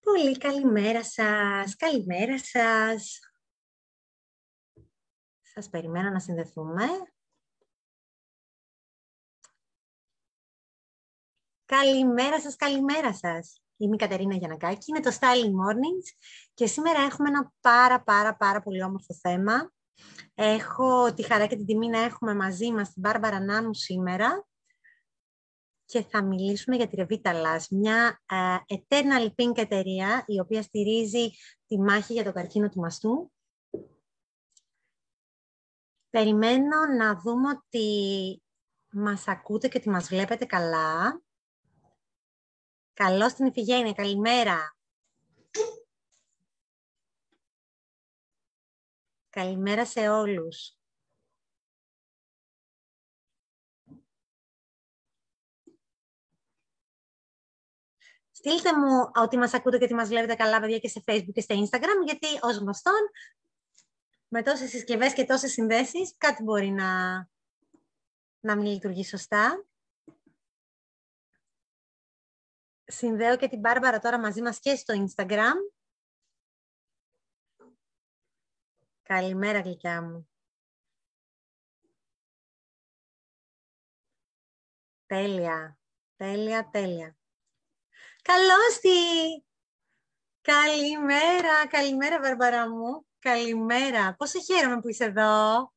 Πολύ καλημέρα σας. Καλημέρα σας. Σας περιμένω να συνδεθούμε. Καλημέρα σας, καλημέρα σας. Είμαι η Κατερίνα Γιαννακάκη, είναι το Styling Mornings και σήμερα έχουμε ένα πάρα πολύ όμορφο θέμα. Έχω τη χαρά και την τιμή να έχουμε μαζί μας την Μπάρμπαρα Νάνου σήμερα και θα μιλήσουμε για τη Revitalaz, μια Eternal Pink εταιρεία η οποία στηρίζει τη μάχη για το καρκίνο του μαστού. Περιμένω να δούμε ότι μας ακούτε και ότι μας βλέπετε καλά. Καλώς την Ιφηγένεια, καλημέρα. Καλημέρα σε όλους. Στείλτε μου ότι μας ακούτε και ότι μας βλέπετε καλά, παιδιά, και σε Facebook και σε Instagram, γιατί ως γνωστόν, με τόσες συσκευές και τόσες συνδέσεις, κάτι μπορεί να μην λειτουργεί σωστά. Συνδέω και την Μπάρμπαρα τώρα μαζί μας και στο Instagram. Καλημέρα, γλυκιά μου. Τέλεια, τέλεια. Καλώς τη! Καλημέρα, Μπάρμπαρα μου. Καλημέρα. Πόσο χαίρομαι που είσαι εδώ.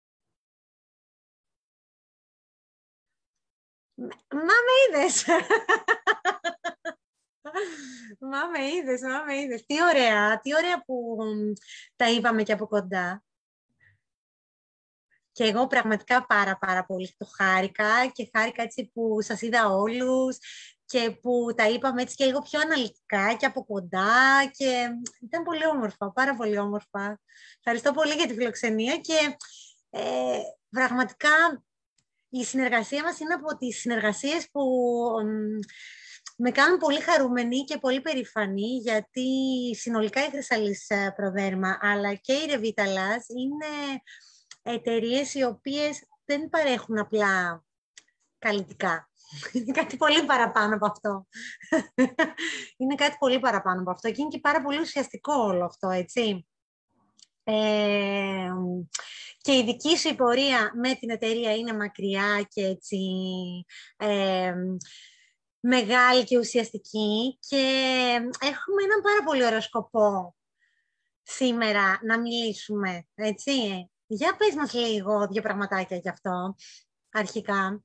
Μα με είδες. Μα με είδες. Τι ωραία που τα είπαμε και από κοντά. Και εγώ πραγματικά πάρα πολύ το χάρηκα και χάρηκα έτσι που σας είδα όλους και που τα είπαμε έτσι και λίγο πιο αναλυτικά και από κοντά και ήταν πολύ όμορφα, πάρα πολύ όμορφα. Ευχαριστώ πολύ για τη φιλοξενία και πραγματικά η συνεργασία μας είναι από τις συνεργασίες που με κάνουν πολύ χαρούμενη και πολύ περήφανη, γιατί συνολικά η Χρυσαλής Προδέρμα αλλά και η Revitalaz είναι εταιρείες οι οποίες δεν παρέχουν απλά καλλιτικά. Είναι κάτι πολύ παραπάνω από αυτό. Είναι κάτι πολύ παραπάνω από αυτό και είναι και πάρα πολύ ουσιαστικό όλο αυτό, έτσι. Και η δική σου η πορεία με την εταιρεία είναι μακριά και έτσι μεγάλη και ουσιαστική και έχουμε έναν πάρα πολύ ωραίο σκοπό σήμερα να μιλήσουμε, έτσι. Για πες μας λίγο δύο πραγματάκια γι' αυτό, αρχικά.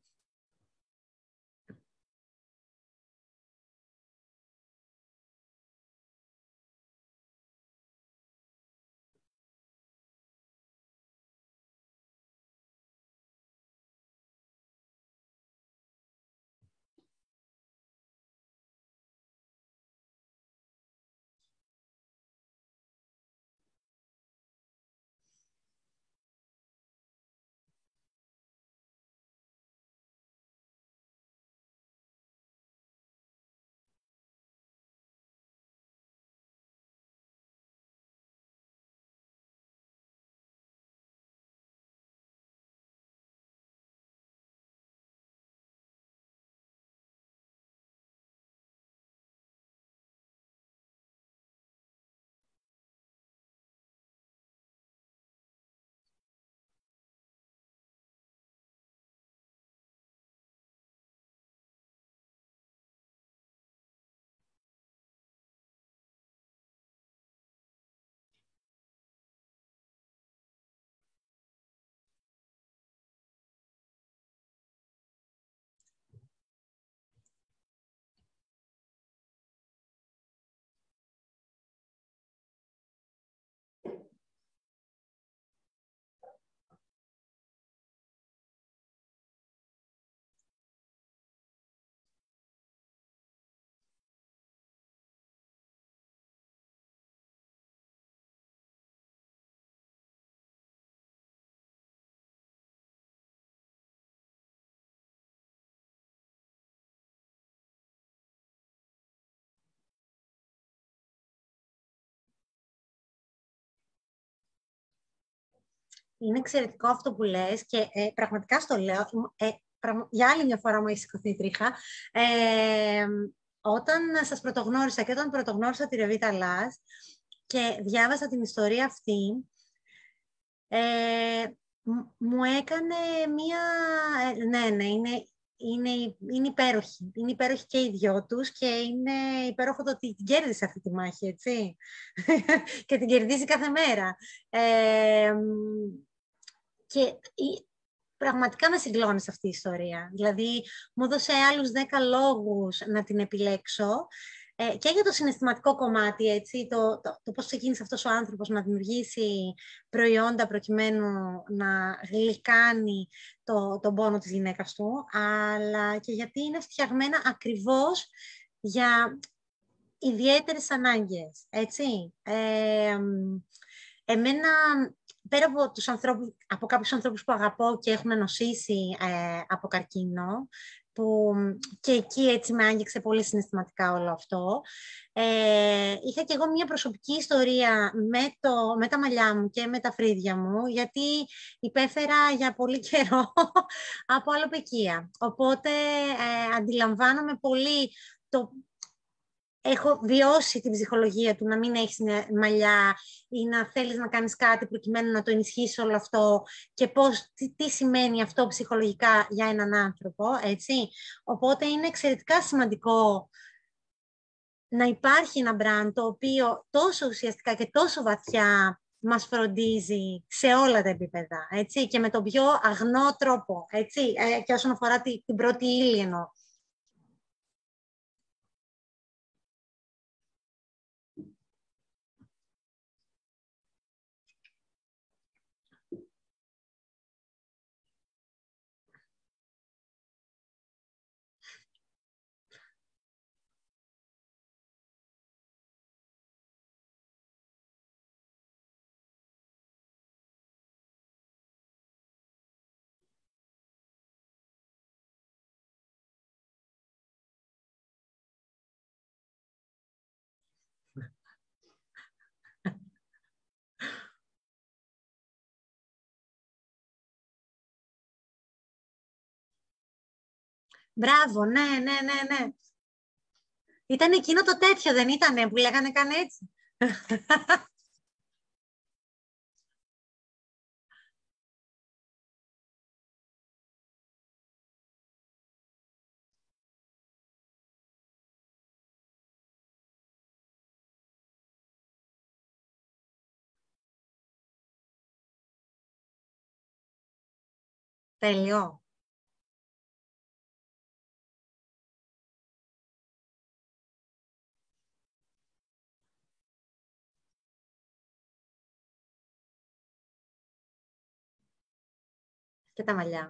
Είναι εξαιρετικό αυτό που λες και πραγματικά στο λέω, για άλλη μια φορά μου έχει σηκωθεί η τρίχα, όταν σας πρωτογνώρισα και όταν πρωτογνώρισα τη Ρεβίτα Λάς και διάβασα την ιστορία αυτή, μου έκανε μία... Ναι, είναι υπέροχη. Είναι υπέροχη και οι δυο τους και είναι υπέροχο το ότι την κέρδισε αυτή τη μάχη, έτσι. Και την κερδίζει κάθε μέρα. Και πραγματικά με συγκλώνησε αυτή η ιστορία. Δηλαδή, μου έδωσε άλλους 10 λόγους να την επιλέξω. Και για το συναισθηματικό κομμάτι, έτσι, το πώς ξεκίνησε αυτός ο άνθρωπος να δημιουργήσει προϊόντα προκειμένου να γλυκάνει τον πόνο της γυναίκας του, αλλά και γιατί είναι φτιαγμένα ακριβώς για ιδιαίτερες ανάγκες, έτσι. Εμένα, πέρα από από κάποιους ανθρώπους που αγαπώ και έχουν νοσήσει από καρκίνο, που και εκεί έτσι με άγγιξε πολύ συναισθηματικά όλο αυτό. Είχα και εγώ μια προσωπική ιστορία με τα μαλλιά μου και με τα φρύδια μου, γιατί υπέφερα για πολύ καιρό από αλοπαικία. Οπότε αντιλαμβάνομαι πολύ έχω βιώσει την ψυχολογία του να μην έχεις μαλλιά ή να θέλεις να κάνεις κάτι προκειμένου να το ενισχύσεις όλο αυτό και τι σημαίνει αυτό ψυχολογικά για έναν άνθρωπο, έτσι. Οπότε είναι εξαιρετικά σημαντικό να υπάρχει ένα brand το οποίο τόσο ουσιαστικά και τόσο βαθιά μας φροντίζει σε όλα τα επίπεδα, έτσι, και με τον πιο αγνό τρόπο, έτσι, και όσον αφορά την πρώτη ύλη εννοώ. Μπράβο, ναι. Ήταν εκείνο το τέτοιο, δεν ήτανε, που λέγανε καν έτσι. Τέλειο. Και τα μαλλιά.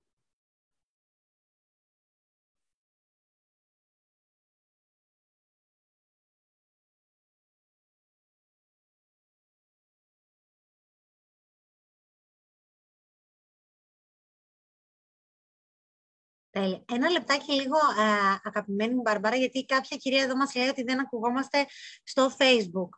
Τέλεια. Ένα λεπτάκι λίγο, αγαπημένη μου Μπαρμπάρα, γιατί κάποια κυρία εδώ μας λέει ότι δεν ακουγόμαστε στο Facebook.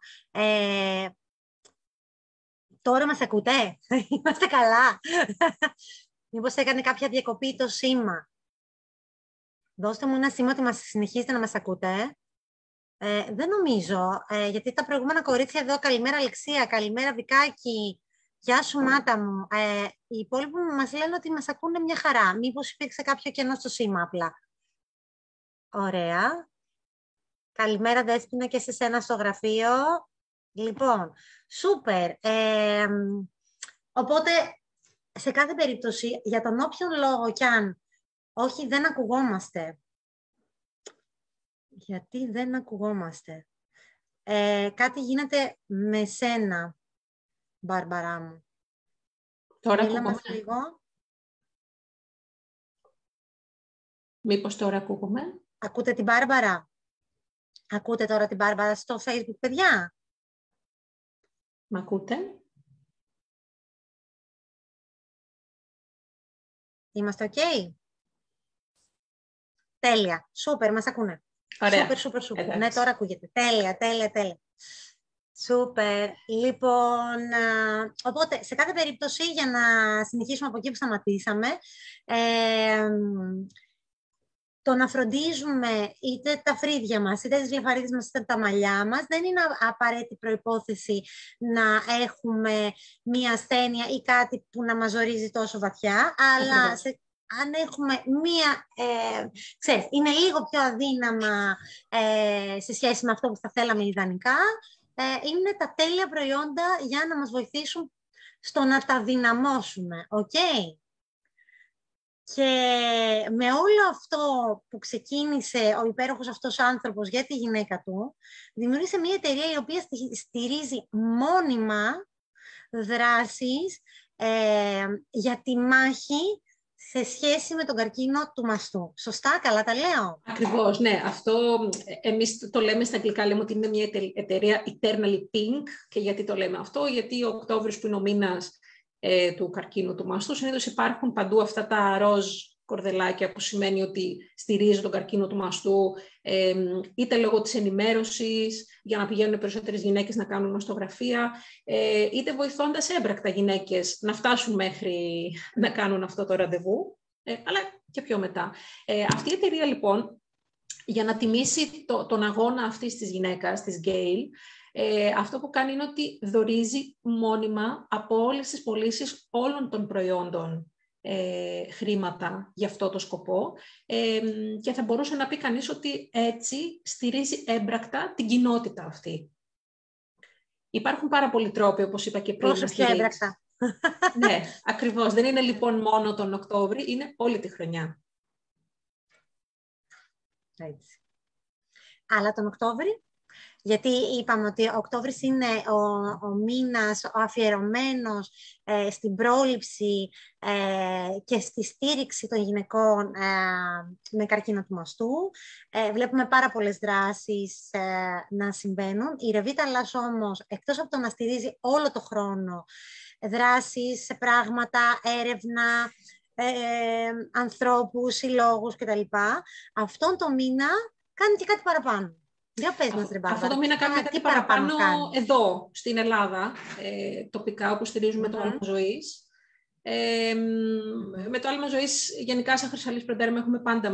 Τώρα μας ακούτε? Είμαστε καλά? Μήπως έκανε κάποια διακοπή το σήμα? Δώστε μου ένα σήμα ότι μας συνεχίζετε να μας ακούτε. Δεν νομίζω, γιατί τα προηγούμενα κορίτσια εδώ, καλημέρα Αλεξία, καλημέρα Βικάκη, γεια σου Μάτα μου. Οι υπόλοιποι μας λένε ότι μας ακούνε μια χαρά. Μήπως υπήρξε κάποιο κενό στο σήμα απλά. Ωραία. Καλημέρα Δέσποινα και σε σένα στο γραφείο. Λοιπόν, σούπερ. Οπότε, σε κάθε περίπτωση, για τον όποιον λόγο κι αν, όχι δεν ακουγόμαστε. Γιατί δεν ακουγόμαστε. Κάτι γίνεται με σένα, Μπάρμπαρά μου. Τώρα ακούγομαι. Λίγο. Μήπως τώρα ακούγομαι? Ακούτε την Μπάρμπαρα? Ακούτε τώρα την Μπάρμπαρα στο Facebook, παιδιά? Μ' ακούτε? Είμαστε ok? Τέλεια. Σούπερ, μας ακούνε. Ωραία. Σούπερ. Ναι, τώρα ακούγεται. Τέλεια. Σούπερ. Λοιπόν, οπότε, σε κάθε περίπτωση, για να συνεχίσουμε από εκεί που σταματήσαμε, το να φροντίζουμε είτε τα φρύδια μας, είτε τις βλεφαρίδες μας, είτε τα μαλλιά μας, δεν είναι απαραίτητη προϋπόθεση να έχουμε μία ασθένεια ή κάτι που να μας ζορίζει τόσο βαθιά, αλλά αν έχουμε μία, ξέρεις, είναι λίγο πιο αδύναμα σε σχέση με αυτό που θα θέλαμε ιδανικά, είναι τα τέλεια προϊόντα για να μας βοηθήσουν στο να τα δυναμώσουμε, okay? Και με όλο αυτό που ξεκίνησε ο υπέροχος αυτός άνθρωπος για τη γυναίκα του, δημιούργησε μια εταιρεία η οποία στηρίζει μόνιμα δράσεις για τη μάχη σε σχέση με τον καρκίνο του μαστού. Σωστά, καλά τα λέω? Ακριβώς, ναι. Αυτό εμείς το λέμε στα αγγλικά, λέμε ότι είναι μια εταιρεία eternally pink. Και γιατί το λέμε αυτό? Γιατί ο Οκτώβριος, που είναι ο μήνας του καρκίνου του μαστού, συνήθως υπάρχουν παντού αυτά τα ροζ κορδελάκια, που σημαίνει ότι στηρίζει τον καρκίνο του μαστού, είτε λόγω της ενημέρωσης για να πηγαίνουν περισσότερες γυναίκες να κάνουν μαστογραφία, είτε βοηθώντας έμπρακτα γυναίκες να φτάσουν μέχρι να κάνουν αυτό το ραντεβού, αλλά και πιο μετά. Αυτή η εταιρεία, λοιπόν, για να τιμήσει τον αγώνα αυτής της γυναίκας, της Gail, αυτό που κάνει είναι ότι δωρίζει μόνιμα από όλες τις πωλήσεις όλων των προϊόντων χρήματα για αυτό το σκοπό, και θα μπορούσε να πει κανείς ότι έτσι στηρίζει έμπρακτα την κοινότητα αυτή. Υπάρχουν πάρα πολλοί τρόποι, όπως είπα και πριν. Πόσο πιο έμπρακτα. Ναι, ακριβώς. Δεν είναι λοιπόν μόνο τον Οκτώβρη, είναι όλη τη χρονιά. Έτσι. Αλλά τον Οκτώβρη, γιατί είπαμε ότι ο Οκτώβρης είναι ο μήνας ο αφιερωμένος στην πρόληψη και στη στήριξη των γυναικών με καρκίνο του μαστού. Βλέπουμε πάρα πολλές δράσεις να συμβαίνουν. Η Ρεβίτα Λας όμως, εκτός από το να στηρίζει όλο το χρόνο δράσεις σε πράγματα, έρευνα, ανθρώπους, συλλόγους κτλ., αυτόν το μήνα κάνει και κάτι παραπάνω. Για πες μας, ρε Μπάρμπαρα. Αυτό το μήνα κάνουμε κάτι παραπάνω εδώ, στην Ελλάδα, τοπικά, όπου στηρίζουμε το άλμα ζωής. Με το άλμα ζωής, γενικά, σαν Χρυσαλής Προντέρμα, έχουμε πάντα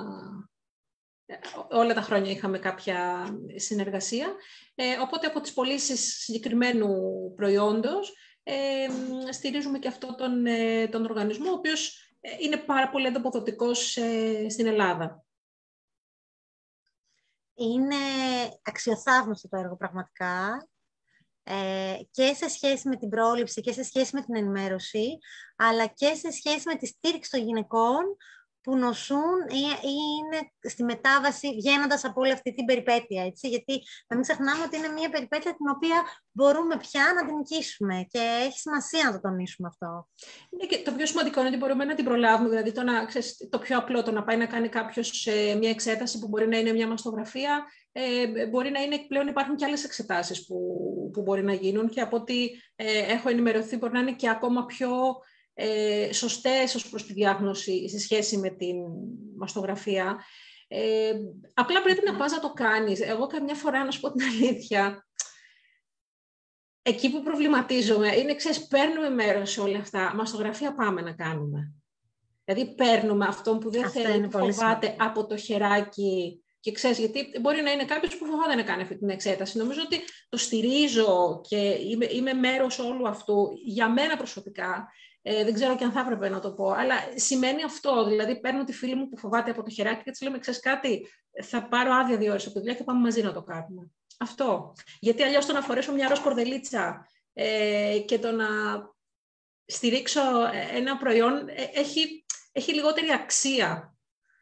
όλα τα χρόνια είχαμε κάποια συνεργασία. Οπότε, από τις πωλήσεις συγκεκριμένου προϊόντος, στηρίζουμε και αυτό τον οργανισμό, ο οποίος είναι πάρα πολύ ανταποδοτικός στην Ελλάδα. Είναι αξιοθαύμαστο το έργο πραγματικά, και σε σχέση με την πρόληψη και σε σχέση με την ενημέρωση, αλλά και σε σχέση με τη στήριξη των γυναικών που νοσούν ή είναι στη μετάβαση βγαίνοντας από όλη αυτή την περιπέτεια, έτσι. Γιατί να μην ξεχνάμε ότι είναι μια περιπέτεια την οποία μπορούμε πια να την νικήσουμε και έχει σημασία να το τονίσουμε αυτό. Ναι, και το πιο σημαντικό είναι ότι μπορούμε να την προλάβουμε, δηλαδή το πιο απλό, το να πάει να κάνει κάποιος μια εξέταση που μπορεί να είναι μια μαστογραφία, μπορεί να είναι, πλέον υπάρχουν και άλλες εξετάσεις που μπορεί να γίνουν, και από ό,τι έχω ενημερωθεί μπορεί να είναι και ακόμα πιο σωστές ως προς τη διάγνωση σε σχέση με την μαστογραφία. Απλά πρέπει να πας να το κάνεις. Εγώ καμιά φορά, να σου πω την αλήθεια, εκεί που προβληματίζομαι είναι, ξέρεις, παίρνουμε μέρος σε όλα αυτά. Μαστογραφία πάμε να κάνουμε. Δηλαδή παίρνουμε αυτόν που δεν θέλει, που φοβάται από το χεράκι. Και ξέρεις, γιατί μπορεί να είναι κάποιος που φοβάται να κάνει αυτή την εξέταση. Νομίζω ότι το στηρίζω και είμαι μέρος όλου αυτού. Για μένα προσωπικά, δεν ξέρω και αν θα έπρεπε να το πω, αλλά σημαίνει αυτό. Δηλαδή, παίρνω τη φίλη μου που φοβάται από το χεράκι και της λέμε, ξέρεις κάτι, θα πάρω άδεια 2 ώρες από τη δουλειά και πάμε μαζί να το κάνουμε. Αυτό. Γιατί αλλιώς το να φορέσω μια ροζ κορδελίτσα και το να στηρίξω ένα προϊόν έχει λιγότερη αξία.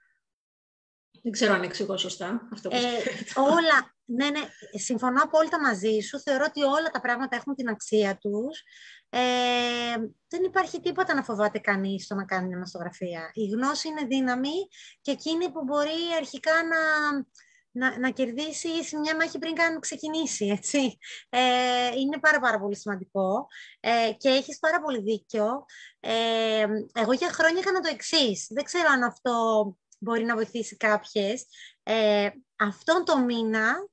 Δεν ξέρω αν εξηγώ σωστά αυτό που όλα, ναι, συμφωνώ απόλυτα μαζί σου. Θεωρώ ότι όλα τα πράγματα έχουν την αξία τους. Δεν υπάρχει τίποτα να φοβάται κανείς στο να κάνει μια μαστογραφία. Η γνώση είναι δύναμη και εκείνη που μπορεί αρχικά να κερδίσει σε μια μάχη πριν καν ξεκινήσει, έτσι. Είναι πάρα πολύ σημαντικό και έχεις πάρα πολύ δίκιο. Εγώ για χρόνια έκανα το εξής. Δεν ξέρω αν αυτό μπορεί να βοηθήσει κάποιες. Αυτόν το μήνα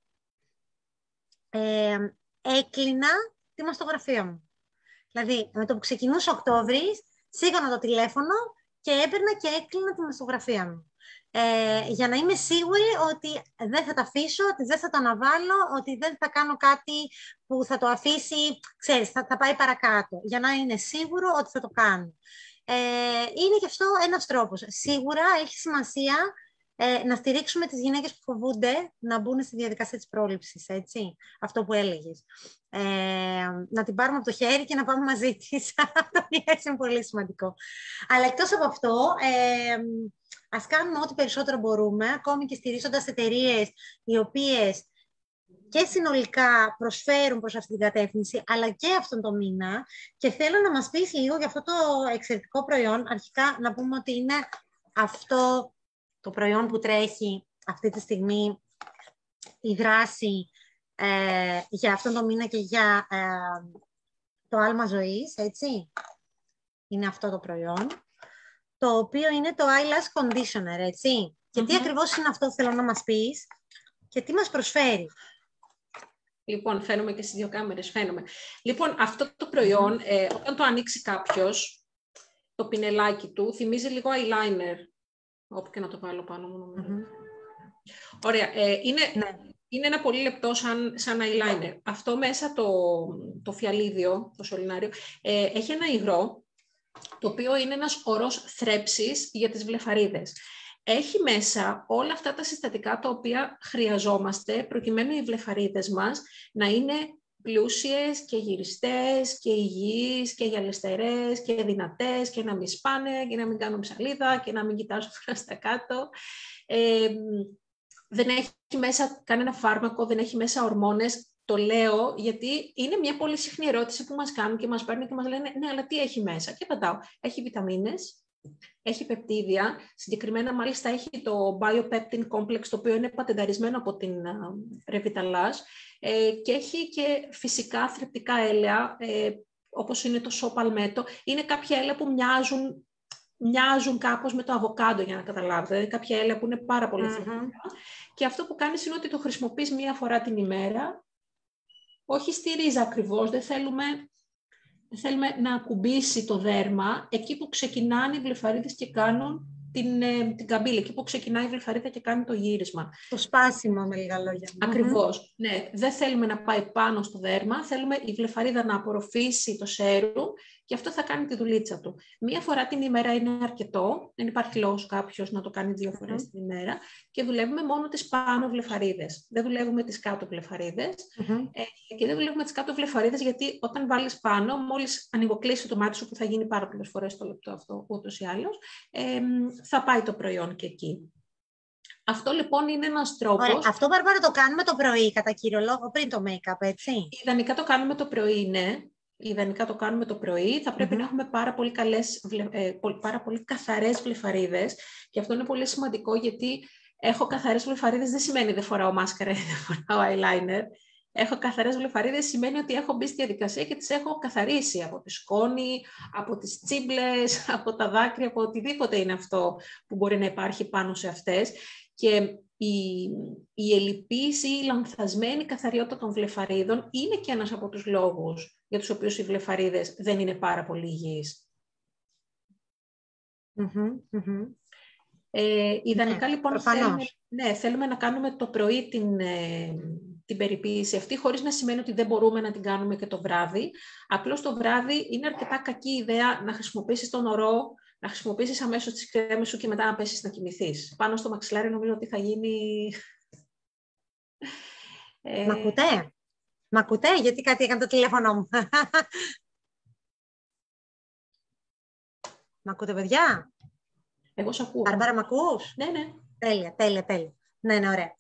έκλεινα τη μαστογραφία μου. Δηλαδή, με το που ξεκινούσε Οκτώβρης, σήκωνα το τηλέφωνο και έπαιρνα και έκλεινα τη μαστογραφία μου. για να είμαι σίγουρη ότι δεν θα τα αφήσω, ότι δεν θα το αναβάλω, ότι δεν θα κάνω κάτι που θα το αφήσει, ξέρεις, θα πάει παρακάτω. Για να είναι σίγουρο ότι θα το κάνω. Είναι και αυτό ένας τρόπος. Σίγουρα έχει σημασία να στηρίξουμε τις γυναίκες που φοβούνται να μπουν στη διαδικασία της πρόληψης, έτσι. Αυτό που έλεγες. Να την πάρουμε από το χέρι και να πάμε μαζί της. Αυτό είναι πολύ σημαντικό. Αλλά εκτός από αυτό, ας κάνουμε ό,τι περισσότερο μπορούμε, ακόμη και στηρίζοντας εταιρείες οι οποίες και συνολικά προσφέρουν προς αυτή την κατεύθυνση, αλλά και αυτόν τον μήνα. Και θέλω να μας πεις λίγο για αυτό το εξαιρετικό προϊόν. Αρχικά να πούμε ότι είναι αυτό το προϊόν που τρέχει αυτή τη στιγμή η δράση για αυτόν τον μήνα και για το άλμα ζωής, έτσι. Είναι αυτό το προϊόν, το οποίο είναι το eyelash conditioner, έτσι. Και τι ακριβώς είναι αυτό, θέλω να μας πεις και τι μας προσφέρει. Λοιπόν, φαίνομαι και στις δύο κάμερες, φαίνομαι. Λοιπόν, αυτό το προϊόν, όταν το ανοίξει κάποιος, το πινελάκι του, θυμίζει λίγο eyeliner. Όπου και να το βάλω πάνω μου, νομίζω. Ωραία. Είναι ένα πολύ λεπτό σαν eyeliner. Αυτό μέσα το φιαλίδιο, το σωληνάριο, έχει ένα υγρό, το οποίο είναι ένας ορός θρέψης για τις βλεφαρίδες. Έχει μέσα όλα αυτά τα συστατικά τα οποία χρειαζόμαστε προκειμένου οι βλεφαρίδες μας να είναι πλούσιες και γυριστές και υγιείς και γυαλιστερές και δυνατές και να μην σπάνε και να μην κάνουν ψαλίδα και να μην κοιτάζουν προς τα κάτω. Δεν έχει μέσα κανένα φάρμακο, δεν έχει μέσα ορμόνες. Το λέω γιατί είναι μια πολύ συχνή ερώτηση που μας κάνουν και μας παίρνουν και μας λένε ναι, αλλά τι έχει μέσα. Και απαντάω, έχει βιταμίνες, έχει πεπτίδια, συγκεκριμένα μάλιστα έχει το Biopeptin Complex, το οποίο είναι πατενταρισμένο από την Revitalas, και έχει και φυσικά θρεπτικά έλαια, όπως είναι το σοπαλμέτο. Είναι κάποια έλαια που μοιάζουν κάπως με το αβοκάντο, για να καταλάβετε. Είναι κάποια έλαια που είναι πάρα πολύ θρεπτικά. Και αυτό που κάνεις είναι ότι το χρησιμοποιείς μία φορά την ημέρα, όχι στη ρίζα ακριβώς, δεν θέλουμε να ακουμπήσει το δέρμα εκεί που ξεκινάνε οι βλεφαρίδες και κάνουν την καμπύλη, εκεί που ξεκινάει η βλεφαρίδα και κάνει το γύρισμα. Το σπάσιμο, με λίγα λόγια. Ακριβώς. Ναι, δεν θέλουμε να πάει πάνω στο δέρμα, θέλουμε η βλεφαρίδα να απορροφήσει το σέρουμ και αυτό θα κάνει τη δουλίτσα του. Μία φορά την ημέρα είναι αρκετό, δεν υπάρχει λόγος κάποιος να το κάνει 2 φορές την ημέρα και δουλεύουμε μόνο τις πάνω βλεφαρίδες. Δεν δουλεύουμε τις κάτω βλεφαρίδες και δεν δουλεύουμε τις κάτω βλεφαρίδες γιατί όταν βάλεις πάνω, μόλις ανοιγοκλείσει το μάτι σου, που θα γίνει πάρα πολλές φορές το λεπτό αυτό ούτως ή άλλως, θα πάει το προϊόν και εκεί. Αυτό λοιπόν είναι ένας τρόπος. Ωραία. Αυτό, Μπάρμπαρα, το κάνουμε το πρωί, κατά κύριο λόγο, πριν το make-up, έτσι. Ιδανικά το κάνουμε το πρωί, ναι. Ιδανικά το κάνουμε το πρωί. Θα πρέπει να έχουμε πάρα πολύ καθαρές βλεφαρίδες. Και αυτό είναι πολύ σημαντικό γιατί έχω καθαρές βλεφαρίδες δεν σημαίνει δεν φοράω μάσκαρα ή δεν φοράω eyeliner. Έχω καθαρές βλεφαρίδες σημαίνει ότι έχω μπει στη διαδικασία και τις έχω καθαρίσει από τη σκόνη, από τις τσίμπλες, από τα δάκρυα, από οτιδήποτε είναι αυτό που μπορεί να υπάρχει πάνω σε αυτές. Και η ελλειπής ή η λανθασμένη καθαριότητα των βλεφαρίδων είναι και ένας από τους λόγους για τους οποίους οι βλεφαρίδες δεν είναι πάρα πολύ υγιείς. Ιδανικά λοιπόν θέλουμε να κάνουμε το πρωί την περιποίηση αυτή, χωρίς να σημαίνει ότι δεν μπορούμε να την κάνουμε και το βράδυ. Απλώς το βράδυ είναι αρκετά κακή ιδέα να χρησιμοποιήσεις τον ορό, να χρησιμοποιήσεις αμέσως τις κρέμες σου και μετά να πέσεις να κοιμηθείς. Πάνω στο μαξιλάρι νομίζω ότι θα γίνει... Μ' ακούτε, γιατί κάτι έκανε το τηλέφωνο μου. Μ' ακούτε, παιδιά? Εγώ σ' ακούω. Μπάρμπαρα, μ' ακούς? Ναι, ναι. Τέλεια. Ναι, ωραία.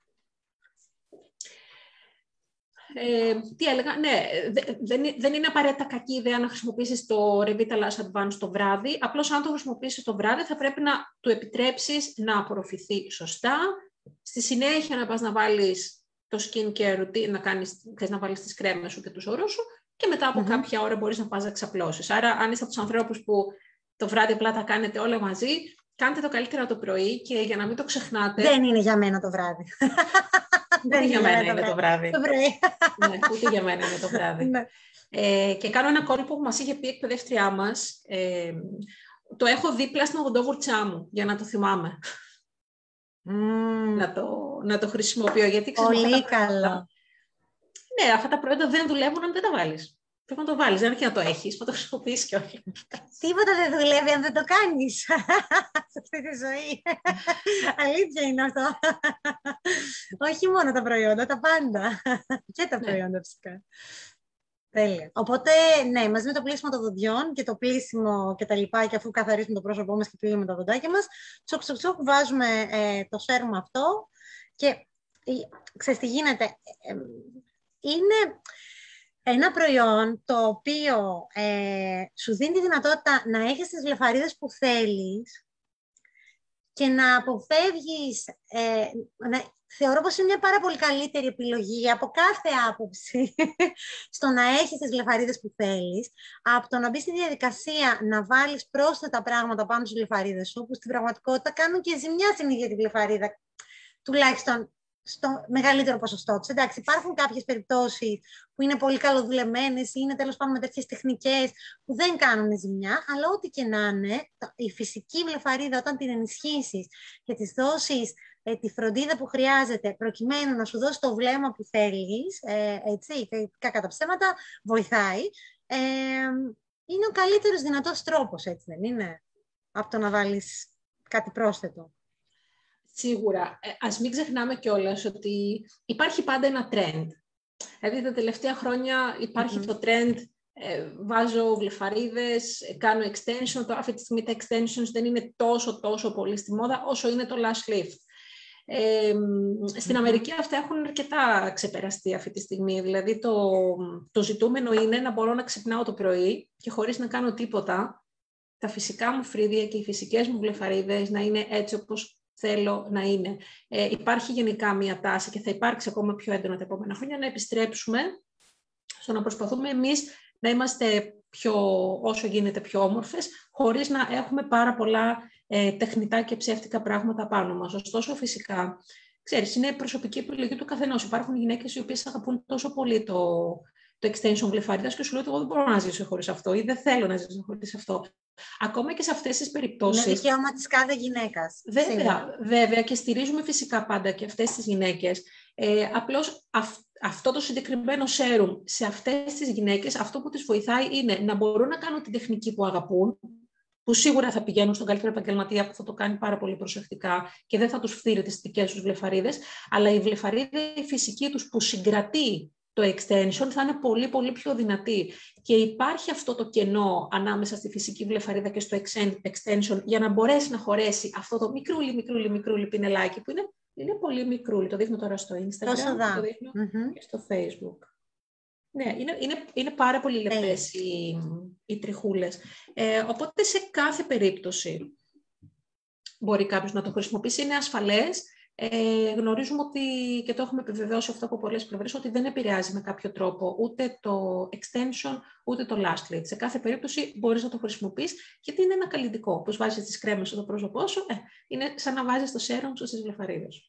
Τι έλεγα, ναι, δεν είναι απαραίτητα κακή ιδέα να χρησιμοποιήσεις το Revitalas Advanced το βράδυ, απλώς αν το χρησιμοποιήσεις το βράδυ θα πρέπει να του επιτρέψεις να απορροφηθεί σωστά, στη συνέχεια να πας να βάλεις το skincare routine, να βάλεις τις κρέμες σου και τους όρους σου και μετά από κάποια ώρα μπορείς να πας να ξαπλώσεις. Άρα αν είστε από τους ανθρώπους που το βράδυ απλά τα κάνετε όλα μαζί, κάντε το καλύτερα το πρωί και για να μην το ξεχνάτε... Δεν είναι για μένα το βράδυ. Ούτε για μένα είναι το βράδυ. Ναι, ούτε για μένα είναι το βράδυ. Και κάνω ένα κόλπο που μας είχε πει η εκπαιδεύτριά μας. Το έχω δίπλα στην οδοντόβουρτσά μου, για να το θυμάμαι. να το χρησιμοποιώ. Γιατί πολύ καλό. Ναι, αυτά τα προϊόντα δεν δουλεύουν αν δεν τα βάλεις. Πρέπει να το βάλεις, δεν αρκεί να το έχεις, να το χρησιμοποιήσεις κιόλας. Τίποτα δεν δουλεύει αν δεν το κάνεις σε αυτή τη ζωή. Αλήθεια είναι αυτό. Όχι μόνο τα προϊόντα, τα πάντα. Και τα προϊόντα φυσικά. Τέλεια. Οπότε, ναι, μαζί με το πλύσιμο των δοντιών και το πλύσιμο και τα λοιπά, και αφού καθαρίσουμε το πρόσωπό μας και πλύνουμε τα δοντάκια μας, τσουκ, βάζουμε το σέρουμ αυτό και ξέρεις τι γίνεται. Είναι ένα προϊόν το οποίο σου δίνει τη δυνατότητα να έχεις τις βλεφαρίδες που θέλεις και να αποφεύγεις, θεωρώ πως είναι μια πάρα πολύ καλύτερη επιλογή από κάθε άποψη στο να έχεις τις βλεφαρίδες που θέλεις, από το να μπεις στη διαδικασία να βάλεις πρόσθετα πράγματα πάνω στις βλεφαρίδες σου, που στην πραγματικότητα κάνουν και ζημιά στην ίδια τη βλεφαρίδα, τουλάχιστον στο μεγαλύτερο ποσοστό της. Εντάξει, υπάρχουν κάποιες περιπτώσεις που είναι πολύ καλοδουλεμένες ή είναι τέλος πάντων με τέτοιες τεχνικές που δεν κάνουν ζημιά, αλλά ό,τι και να είναι, η φυσική βλεφαρίδα όταν την ενισχύσεις και της δώσεις τη φροντίδα που χρειάζεται προκειμένου να σου δώσει το βλέμμα που θέλεις, έτσι, κακά τα ψέματα, βοηθάει, είναι ο καλύτερος δυνατός τρόπος, έτσι δεν είναι, από το να βάλεις κάτι πρόσθετο. Σίγουρα. Ας μην ξεχνάμε κιόλας ότι υπάρχει πάντα ένα trend. Δηλαδή τα τελευταία χρόνια υπάρχει το trend, βάζω βλεφαρίδες, κάνω extension. Τώρα αυτή τη στιγμή τα extensions δεν είναι τόσο πολύ στη μόδα όσο είναι το lash lift. Στην Αμερική αυτά έχουν αρκετά ξεπεραστεί αυτή τη στιγμή. Δηλαδή το ζητούμενο είναι να μπορώ να ξυπνάω το πρωί και χωρίς να κάνω τίποτα, τα φυσικά μου φρύδια και οι φυσικές μου βλεφαρίδες να είναι έτσι όπως θέλω να είναι. Υπάρχει γενικά μία τάση και θα υπάρξει ακόμα πιο έντονα τα επόμενα χρόνια να επιστρέψουμε στο να προσπαθούμε εμείς να είμαστε όσο γίνεται πιο όμορφες, χωρίς να έχουμε πάρα πολλά τεχνητά και ψεύτικα πράγματα πάνω μας. Ωστόσο, φυσικά, ξέρεις, είναι προσωπική επιλογή του καθενός. Υπάρχουν γυναίκες οι οποίες αγαπούν τόσο πολύ το extension βλεφαρίδας και σου λέω ότι εγώ δεν μπορώ να ζήσω χωρίς αυτό ή δεν θέλω να ζήσω χωρίς αυτό. Ακόμα και σε αυτές τις περιπτώσεις. Είναι δικαίωμα της κάθε γυναίκας. Βέβαια, και στηρίζουμε φυσικά πάντα και αυτές τις γυναίκες. Απλώς αυτό το συγκεκριμένο σέρουμ σε αυτές τις γυναίκες, αυτό που τις βοηθάει είναι να μπορούν να κάνουν την τεχνική που αγαπούν, που σίγουρα θα πηγαίνουν στον καλύτερο επαγγελματία που θα το κάνει πάρα πολύ προσεκτικά και δεν θα τους φθείρει τις δικές τους βλεφαρίδες, αλλά η βλεφαρίδα η φυσική τους που συγκρατεί το extension θα είναι πολύ πιο δυνατή. Και υπάρχει αυτό το κενό ανάμεσα στη φυσική βλεφαρίδα και στο extension για να μπορέσει να χωρέσει αυτό το μικρούλι πινελάκι που είναι πολύ μικρούλι. Το δείχνω τώρα στο Instagram, το δείχνω και στο Facebook. Ναι, είναι πάρα πολύ λεπτές οι τριχούλες. Οπότε σε κάθε περίπτωση μπορεί κάποιος να το χρησιμοποιήσει. Είναι ασφαλές. Γνωρίζουμε ότι, και το έχουμε επιβεβαιώσει αυτό από πολλές πλευρές, ότι δεν επηρεάζει με κάποιο τρόπο ούτε το extension ούτε το lash lift. Σε κάθε περίπτωση μπορείς να το χρησιμοποιείς, γιατί είναι ένα καλλιτικό. Όπως βάζεις τις κρέμες στο πρόσωπό σου, είναι σαν να βάζεις το serum σου στις βλεφαρίδες.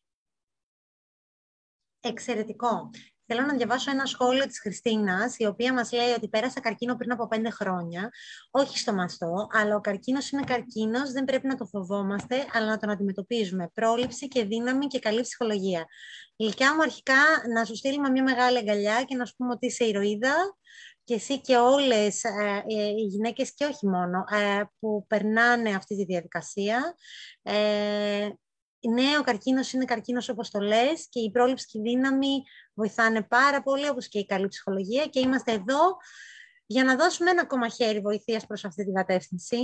Εξαιρετικό. Θέλω να διαβάσω ένα σχόλιο της Χριστίνας, η οποία μας λέει ότι πέρασα καρκίνο πριν από 5 χρόνια. Όχι στο μαστό, αλλά ο καρκίνος είναι καρκίνος, δεν πρέπει να το φοβόμαστε, αλλά να τον αντιμετωπίζουμε. Πρόληψη και δύναμη και καλή ψυχολογία. Ηλικιά μου, αρχικά να σου στείλουμε μια μεγάλη αγκαλιά και να σου πούμε ότι είσαι ηρωίδα και εσύ και όλες οι γυναίκες και όχι μόνο που περνάνε αυτή τη διαδικασία. Ναι, ο καρκίνος είναι καρκίνος όπως το λες και η πρόληψη και η δύναμη βοηθάνε πάρα πολύ, όπως και η καλή ψυχολογία, και είμαστε εδώ για να δώσουμε ένα ακόμα χέρι βοηθείας προς αυτή την κατεύθυνση.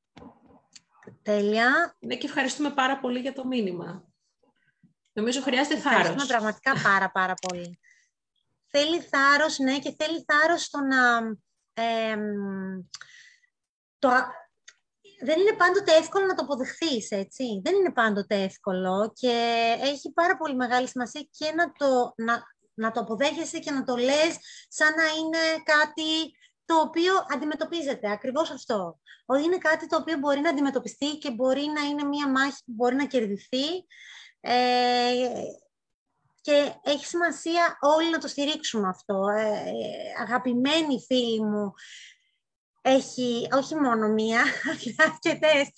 Τέλεια. Ναι, και ευχαριστούμε πάρα πολύ για το μήνυμα. Νομίζω χρειάζεται θάρρος. Ευχαριστούμε πραγματικά πάρα πολύ. Θέλει θάρρος, ναι, και θέλει θάρρος στο να... Δεν είναι πάντοτε εύκολο να το αποδεχθείς, έτσι. Δεν είναι πάντοτε εύκολο και έχει πάρα πολύ μεγάλη σημασία και να το αποδέχεσαι και να το λες σαν να είναι κάτι το οποίο αντιμετωπίζεται. Ακριβώς αυτό. Ότι είναι κάτι το οποίο μπορεί να αντιμετωπιστεί και μπορεί να είναι μία μάχη που μπορεί να κερδιθεί και έχει σημασία όλοι να το στηρίξουμε αυτό. Αγαπημένοι φίλοι μου, Έχει όχι μόνο μία, αρκετές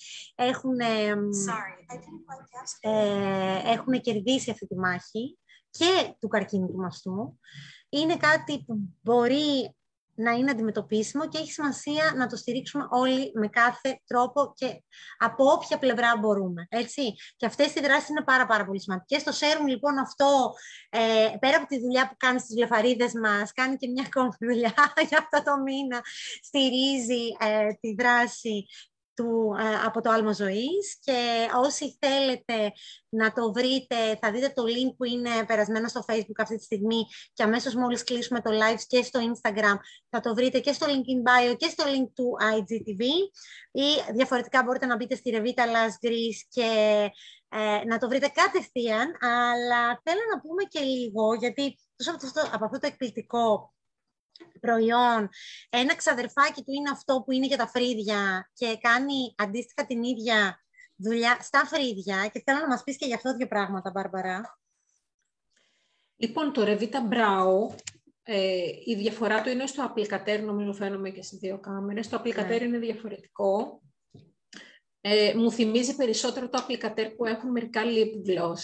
έχουν κερδίσει αυτή τη μάχη και του καρκίνου του μαστού. Είναι κάτι που μπορεί να είναι αντιμετωπίσιμο και έχει σημασία να το στηρίξουμε όλοι με κάθε τρόπο και από όποια πλευρά μπορούμε. Έτσι. Και αυτές οι δράσεις είναι πάρα πολύ σημαντικές. Το Serum λοιπόν αυτό, πέρα από τη δουλειά που κάνει στις βλεφαρίδες μας, κάνει και μια ακόμη δουλειά για αυτό το μήνα, στηρίζει τη δράση από το Άλμα Ζωής, και όσοι θέλετε να το βρείτε, θα δείτε το link που είναι περασμένο στο Facebook αυτή τη στιγμή, και αμέσως μόλις κλείσουμε το live και στο Instagram θα το βρείτε και στο link in bio και στο link του IGTV, ή διαφορετικά μπορείτε να μπείτε στη Revita Las Gris και να το βρείτε κατευθείαν. Αλλά θέλω να πούμε και λίγο, γιατί από αυτό το εκπληκτικό προϊόν, ένα ξαδερφάκι του είναι αυτό που είναι για τα φρύδια και κάνει αντίστοιχα την ίδια δουλειά στα φρύδια, και θέλω να μας πεις και γι' αυτό δύο πράγματα, Μπάρμπαρα. Λοιπόν, το Revita Brow, η διαφορά του είναι στο απλικατέρ, νομίζω φαίνομαι και στις δύο κάμερες. Το απλικατέρ είναι διαφορετικό. Μου θυμίζει περισσότερο το απλικατέρ που έχουν μερικά lip gloss.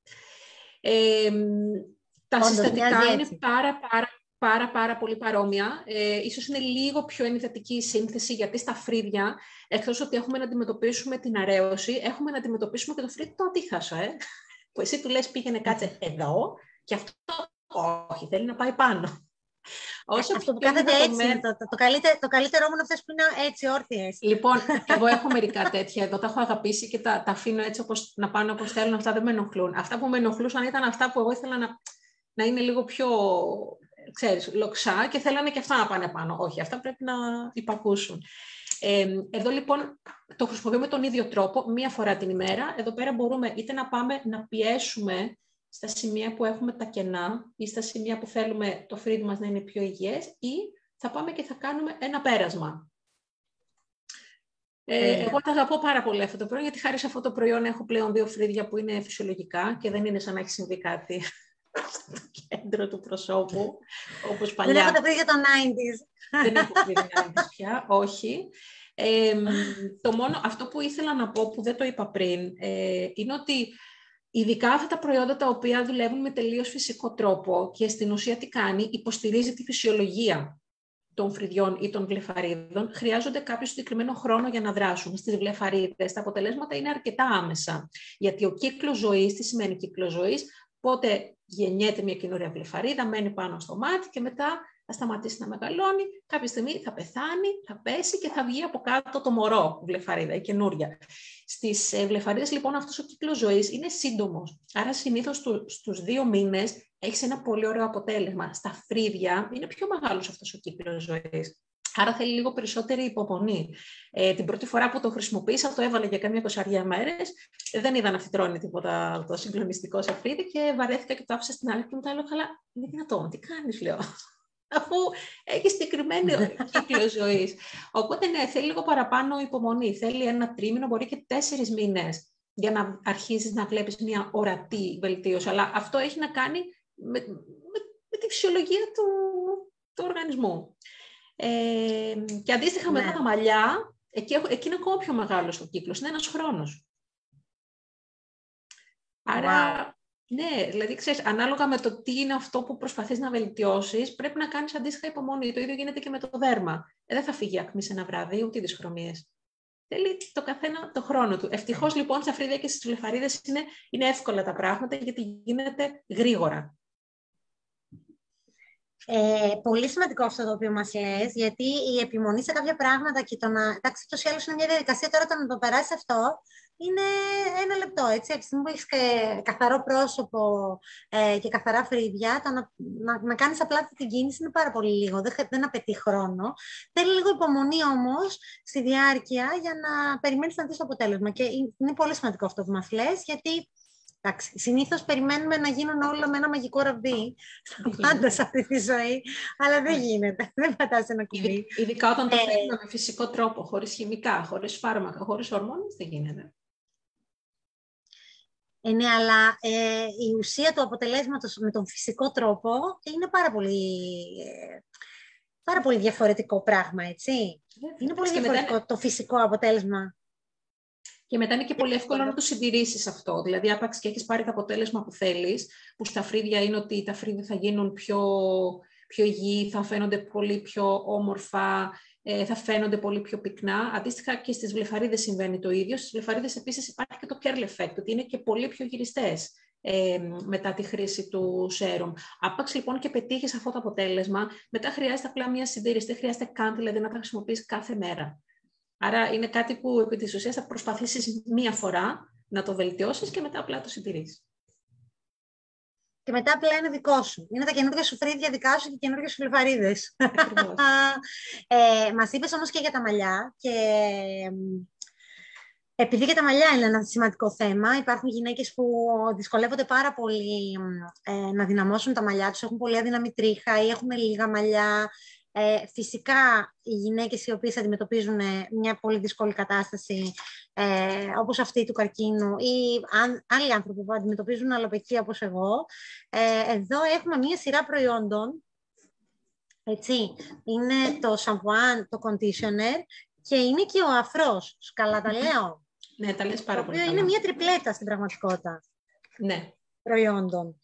Τα συστατικά είναι πάρα πολύ παρόμοια. Ίσως είναι λίγο πιο ενυδατική η σύνθεση, γιατί στα φρύδια, εκτός ότι έχουμε να αντιμετωπίσουμε την αρέωση, έχουμε να αντιμετωπίσουμε και το φρύδι το αντίχασο, που εσύ του λες πήγαινε κάτσε εδώ, και αυτό όχι, θέλει να πάει πάνω. Αυτό που κάθεται έτσι, το καλύτερό μου είναι αυτές που είναι έτσι όρθιες. Λοιπόν, εγώ έχω μερικά τέτοια εδώ, τα έχω αγαπήσει και τα αφήνω έτσι να πάνε όπως θέλουν, αυτά δεν με ενοχλούν. Αυτά που με ενοχλούσαν ήταν αυτά που εγώ ήθελα να είναι λίγο πιο, ξέρεις, λοξά, και θέλανε και αυτά να πάνε πάνω. Όχι, αυτά πρέπει να υπακούσουν. Εδώ λοιπόν το χρησιμοποιούμε τον ίδιο τρόπο, μία φορά την ημέρα. Εδώ πέρα μπορούμε είτε να πάμε να πιέσουμε στα σημεία που έχουμε τα κενά ή στα σημεία που θέλουμε το φρύδι μας να είναι πιο υγιές, ή θα πάμε και θα κάνουμε ένα πέρασμα. Εγώ τα αγαπώ πάρα πολύ αυτό το προϊόν, γιατί χάρη σε αυτό το προϊόν έχω πλέον 2 φρύδια που είναι φυσιολογικά και δεν είναι σαν να έχει συμβεί κάτι στο κέντρο του προσώπου, όπως παλιά. Δεν έχω τα φρύδια των 90s. Δεν έχω φρύδια 90s πια, όχι. Το μόνο, αυτό που ήθελα να πω, που δεν το είπα πριν, είναι ότι ειδικά αυτά τα προϊόντα τα οποία δουλεύουν με τελείως φυσικό τρόπο, και στην ουσία τι κάνει, υποστηρίζει τη φυσιολογία των φρυδιών ή των βλεφαρίδων, χρειάζονται κάποιο συγκεκριμένο χρόνο για να δράσουν. Στις βλεφαρίδες τα αποτελέσματα είναι αρκετά άμεσα, γιατί ο κύκλος ζωής, τι σημαίνει κύκλος ζωής, πότε γεννιέται μια καινούρια βλεφαρίδα, μένει πάνω στο μάτι και μετά θα σταματήσει να μεγαλώνει, κάποια στιγμή θα πεθάνει, θα πέσει και θα βγει από κάτω το μωρό βλεφαρίδα, η καινούρια. Στις βλεφαρίδες λοιπόν αυτός ο κύκλος ζωής είναι σύντομος, άρα συνήθως στους 2 μήνες έχεις ένα πολύ ωραίο αποτέλεσμα. Στα φρύδια είναι πιο μεγάλος αυτός ο κύκλος ζωής. Άρα θέλει λίγο περισσότερη υπομονή. Την πρώτη φορά που το χρησιμοποίησα, το έβαλα για κάμια 20 μέρες. Δεν είδα να φυτρώνει τίποτα το συγκλονιστικό σε φρύδι και βαρέθηκα και το άφησα στην άλλη και μου τα λέω, καλά, είναι δυνατόν, τι κάνεις, λέω, αφού έχει συγκεκριμένη κύκλο ζωής. Οπότε ναι, θέλει λίγο παραπάνω υπομονή. Θέλει 1 τρίμηνο, μπορεί και 4 μήνες για να αρχίσεις να βλέπεις μια ορατή βελτίωση. Αλλά αυτό έχει να κάνει με τη φυσιολογία του οργανισμού. Και αντίστοιχα με τα μαλλιά, εκεί είναι ακόμα πιο μεγάλος ο κύκλος, είναι 1 χρόνος. Άρα, ναι, δηλαδή ξέρεις, ανάλογα με το τι είναι αυτό που προσπαθείς να βελτιώσεις, πρέπει να κάνεις αντίστοιχα υπομονή. Το ίδιο γίνεται και με το δέρμα. Δεν θα φύγει ακμή σε 1 βράδυ, ούτε οι δυσχρωμίες. Θέλει το καθένα το χρόνο του. Ευτυχώς λοιπόν στα φρύδια και στις βλεφαρίδες είναι εύκολα τα πράγματα, γιατί γίνεται γρήγορα. Πολύ σημαντικό αυτό το οποίο μας λες, γιατί η επιμονή σε κάποια πράγματα και το να... Εντάξει, τόσο ή άλλως είναι μια διαδικασία, τώρα το να το περάσει αυτό είναι 1 λεπτό, έτσι. Από τη στιγμή που έχεις καθαρό πρόσωπο και καθαρά φρύδια, το να κάνεις απλά αυτή την κίνηση είναι πάρα πολύ λίγο, δεν απαιτεί χρόνο. Θέλει λίγο υπομονή όμως στη διάρκεια για να περιμένεις να δεις το αποτέλεσμα. Και είναι πολύ σημαντικό αυτό που μας λες, γιατί συνήθως περιμένουμε να γίνουν όλα με ένα μαγικό ραβδί, πάντα σε αυτή τη ζωή, αλλά δεν γίνεται, δεν πατάς ένα κουμπί. Ειδικά όταν το παίρνουμε με φυσικό τρόπο, χωρίς χημικά, χωρίς φάρμακα, χωρίς ορμόνες, δεν γίνεται. Ναι, αλλά η ουσία του αποτελέσματος με τον φυσικό τρόπο είναι πάρα πολύ... πάρα πολύ διαφορετικό πράγμα, έτσι. Είναι πολύ διαφορετικό το φυσικό αποτέλεσμα. Και μετά είναι και πολύ εύκολο να το συντηρήσεις αυτό. Δηλαδή, άπαξ και έχεις πάρει το αποτέλεσμα που θέλεις, που στα φρύδια είναι ότι τα φρύδια θα γίνουν πιο υγιή, θα φαίνονται πολύ πιο όμορφα, θα φαίνονται πολύ πιο πυκνά. Αντίστοιχα και στις βλεφαρίδες συμβαίνει το ίδιο. Στις βλεφαρίδες επίσης υπάρχει και το curl effect, ότι είναι και πολύ πιο γυριστές μετά τη χρήση του σέρουμ. Άπαξ λοιπόν και πετύχεις αυτό το αποτέλεσμα, μετά χρειάζεται απλά μια συντήρηση, δεν χρειάζεται καν δηλαδή να τα χρησιμοποιείς κάθε μέρα. Άρα είναι κάτι που επί της ουσίας θα προσπαθήσεις μία φορά να το βελτιώσεις και μετά απλά το συντηρείς. Και μετά απλά είναι δικό σου. Είναι τα καινούργια σου φρύδια δικά σου και καινούργιες σου βλεφαρίδες. Μας είπες όμως και για τα μαλλιά και επειδή και τα μαλλιά είναι ένα σημαντικό θέμα, υπάρχουν γυναίκες που δυσκολεύονται πάρα πολύ να δυναμώσουν τα μαλλιά τους, έχουν πολύ αδύναμη τρίχα ή έχουν λίγα μαλλιά. Φυσικά οι γυναίκες οι οποίες αντιμετωπίζουν μια πολύ δύσκολη κατάσταση όπως αυτή του καρκίνου ή άλλοι άνθρωποι που αντιμετωπίζουν αλοπεκία όπως εγώ, εδώ έχουμε μια σειρά προϊόντων, έτσι. Είναι το σαμπουάν, το conditioner και είναι και ο αφρός. Καλά τα λέω? Ναι, τα λες πάρα πολύ καλά. Είναι μια τριπλέτα στην πραγματικότητα προϊόντων,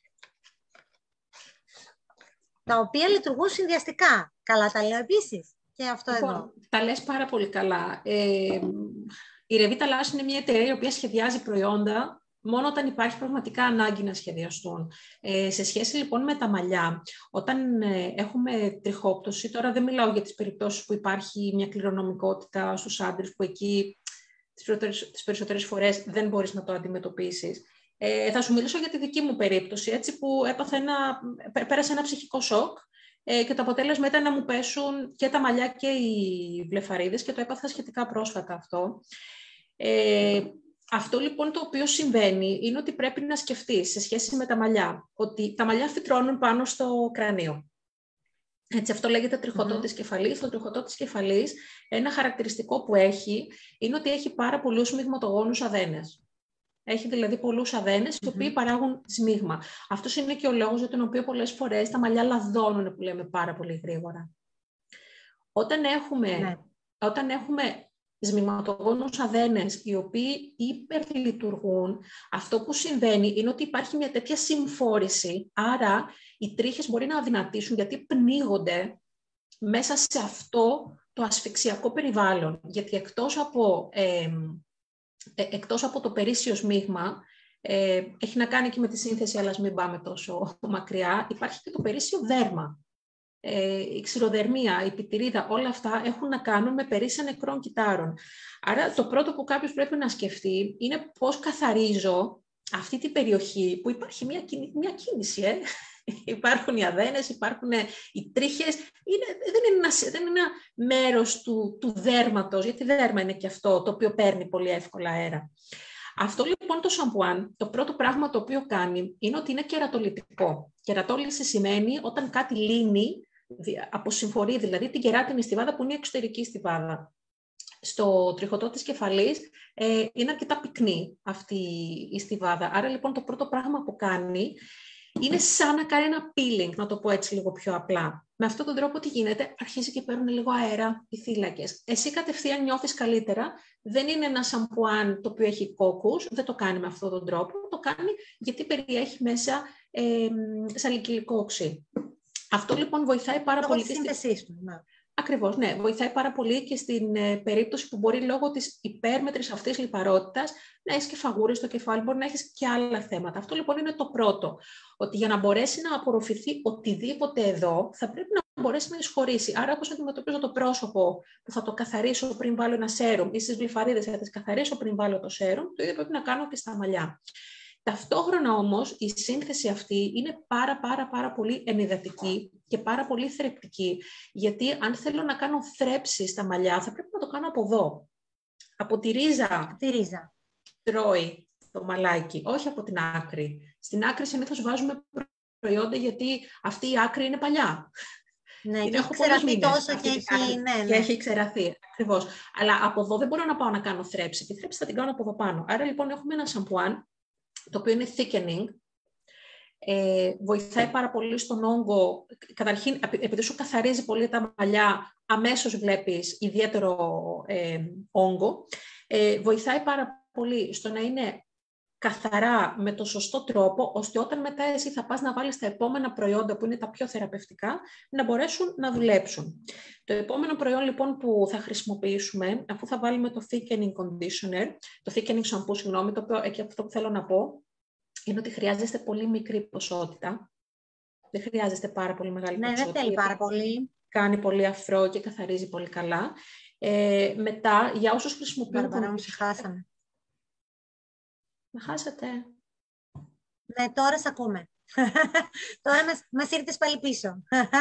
τα οποία λειτουργούν συνδυαστικά. Καλά τα λέω επίσης και αυτό εδώ. Τα λες πάρα πολύ καλά. Η Revita Lash είναι μια εταιρεία η οποία σχεδιάζει προϊόντα μόνο όταν υπάρχει πραγματικά ανάγκη να σχεδιαστούν. Σε σχέση λοιπόν με τα μαλλιά, όταν έχουμε τριχόπτωση, τώρα δεν μιλάω για τις περιπτώσεις που υπάρχει μια κληρονομικότητα στους άντρες, που εκεί τις περισσότερες φορές δεν μπορείς να το αντιμετωπίσεις. Θα σου μιλήσω για τη δική μου περίπτωση, έτσι, που πέρασα ένα ψυχικό σοκ και το αποτέλεσμα ήταν να μου πέσουν και τα μαλλιά και οι βλεφαρίδες και το έπαθα σχετικά πρόσφατα αυτό. Αυτό λοιπόν το οποίο συμβαίνει είναι ότι πρέπει να σκεφτείς σε σχέση με τα μαλλιά, ότι τα μαλλιά φυτρώνουν πάνω στο κρανίο. Έτσι, αυτό λέγεται τριχωτό της κεφαλής. Το τριχωτό της κεφαλής, ένα χαρακτηριστικό που έχει, είναι ότι έχει πάρα πολλούς μυγματογόνους αδένες. Έχει δηλαδή πολλούς αδένες, οι οποίοι παράγουν σμίγμα. Αυτός είναι και ο λόγος για τον οποίο πολλές φορές τα μαλλιά λαδώνουν, που λέμε, πάρα πολύ γρήγορα. Όταν έχουμε σμιγματογόνους αδένες, οι οποίοι υπερλειτουργούν, αυτό που συμβαίνει είναι ότι υπάρχει μια τέτοια συμφόρηση, άρα οι τρίχες μπορεί να αδυνατήσουν, γιατί πνίγονται μέσα σε αυτό το ασφυξιακό περιβάλλον. Γιατί εκτός από το περίσσιο σμίγμα, έχει να κάνει και με τη σύνθεση, αλλά μην πάμε τόσο μακριά, υπάρχει και το περίσσιο δέρμα. Η ξηροδερμία, η πιτηρίδα, όλα αυτά έχουν να κάνουν με περίσσια νεκρών κυττάρων. Άρα το πρώτο που κάποιος πρέπει να σκεφτεί είναι πώς καθαρίζω αυτή την περιοχή που υπάρχει μια κίνηση. Υπάρχουν οι αδένες, υπάρχουν οι τρίχες. Δεν είναι ένα μέρος του δέρματος, γιατί δέρμα είναι και αυτό το οποίο παίρνει πολύ εύκολα αέρα. Αυτό λοιπόν το σαμπουάν, το πρώτο πράγμα το οποίο κάνει είναι ότι είναι κερατολιτικό. Κερατόλιση σημαίνει όταν κάτι λύνει, αποσυμφορεί δηλαδή την κεράτινη στιβάδα που είναι η εξωτερική στιβάδα. Στο τριχωτό της κεφαλής είναι αρκετά πυκνή αυτή η στιβάδα. Άρα λοιπόν το πρώτο πράγμα που κάνει είναι σαν να κάνει ένα peeling, να το πω έτσι λίγο πιο απλά. Με αυτόν τον τρόπο τι γίνεται, αρχίζει και παίρνουν λίγο αέρα οι θύλακες. Εσύ κατευθείαν νιώθεις καλύτερα, δεν είναι ένα σαμπουάν το οποίο έχει κόκκους, δεν το κάνει με αυτόν τον τρόπο, το κάνει γιατί περιέχει μέσα σαλικυλικό οξύ. Αυτό λοιπόν βοηθάει πάρα πολύ. Ακριβώς, ναι. Βοηθάει πάρα πολύ και στην περίπτωση που μπορεί λόγω της υπέρμετρης αυτής λιπαρότητας να έχεις και φαγούρες στο κεφάλι, μπορεί να έχεις και άλλα θέματα. Αυτό λοιπόν είναι το πρώτο. Ότι για να μπορέσει να απορροφηθεί οτιδήποτε εδώ, θα πρέπει να μπορέσει να εισχωρήσει. Άρα, όπως αντιμετωπίζω το πρόσωπο που θα το καθαρίσω πριν βάλω ένα σέρουμ ή στις βλεφαρίδες θα τις καθαρίσω πριν βάλω το σέρουμ, το ίδιο πρέπει να κάνω και στα μαλλιά. Ταυτόχρονα όμως η σύνθεση αυτή είναι πάρα πολύ ενυδατική και πάρα πολύ θρεπτική, γιατί αν θέλω να κάνω θρέψη στα μαλλιά θα πρέπει να το κάνω από εδώ. Από τη ρίζα. Τρώει το μαλάκι, όχι από την άκρη. Στην άκρη συνήθως βάζουμε προϊόντα γιατί αυτή η άκρη είναι παλιά. Ναι, και έχει ξεραθεί τόσο και έχει... Και έχει ξεραθεί, ακριβώς. Αλλά από εδώ δεν μπορώ να πάω να κάνω θρέψη. Τη θρέψη θα την κάνω από εδώ πάνω. Άρα λοιπόν έχουμε ένα σαμπουάν, το οποίο είναι thickening, Βοηθάει πάρα πολύ στον όγκο. Καταρχήν, επειδή σου καθαρίζει πολύ τα μαλλιά, αμέσως βλέπεις ιδιαίτερο όγκο. Βοηθάει πάρα πολύ στο να είναι καθαρά με το σωστό τρόπο, ώστε όταν μετά εσύ θα πας να βάλεις τα επόμενα προϊόντα που είναι τα πιο θεραπευτικά, να μπορέσουν να δουλέψουν. Το επόμενο προϊόν λοιπόν που θα χρησιμοποιήσουμε, αφού θα βάλουμε το thickening conditioner, το thickening shampoo, συγγνώμη, το οποίο εκεί αυτό που θέλω να πω, είναι ότι χρειάζεστε πολύ μικρή ποσότητα. Δεν χρειάζεστε πάρα πολύ μεγάλη ποσότητα. Ναι, δεν θέλει πάρα πολύ. Κάνει πολύ αφρό και καθαρίζει πολύ καλά. Μετά, για όσους χρησιμοποιούν... Μπαρμπαρά μου, σε χάσαμε. Με χάσατε. Ναι, τώρα σε ακούμε. Τώρα μας ήρθες πάλι πίσω.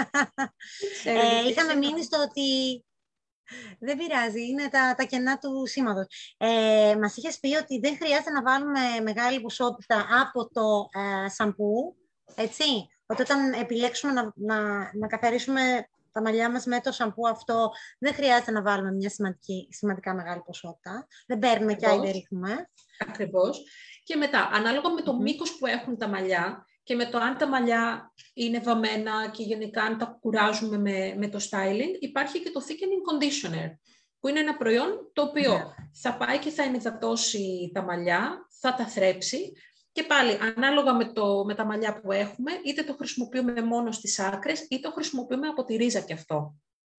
Είχαμε μείνει στο ότι... Δεν πειράζει, είναι τα κενά του σήματος. Μας είχες πει ότι δεν χρειάζεται να βάλουμε μεγάλη ποσότητα από το σαμπού, έτσι. Ότι όταν επιλέξουμε να καθαρίσουμε τα μαλλιά μας με το σαμπού αυτό, δεν χρειάζεται να βάλουμε μια σημαντικά μεγάλη ποσότητα. Δεν παίρνουμε και δεν ρίχνουμε. Ακριβώς. Και μετά, ανάλογα με το μήκος που έχουν τα μαλλιά και με το αν τα μαλλιά είναι βαμμένα και γενικά αν τα κουράζουμε με το styling, υπάρχει και το thickening conditioner, που είναι ένα προϊόν το οποίο θα πάει και θα ενυδατώσει τα μαλλιά, θα τα θρέψει και πάλι ανάλογα με τα μαλλιά που έχουμε, είτε το χρησιμοποιούμε μόνο στις άκρες, είτε το χρησιμοποιούμε από τη ρίζα και αυτό.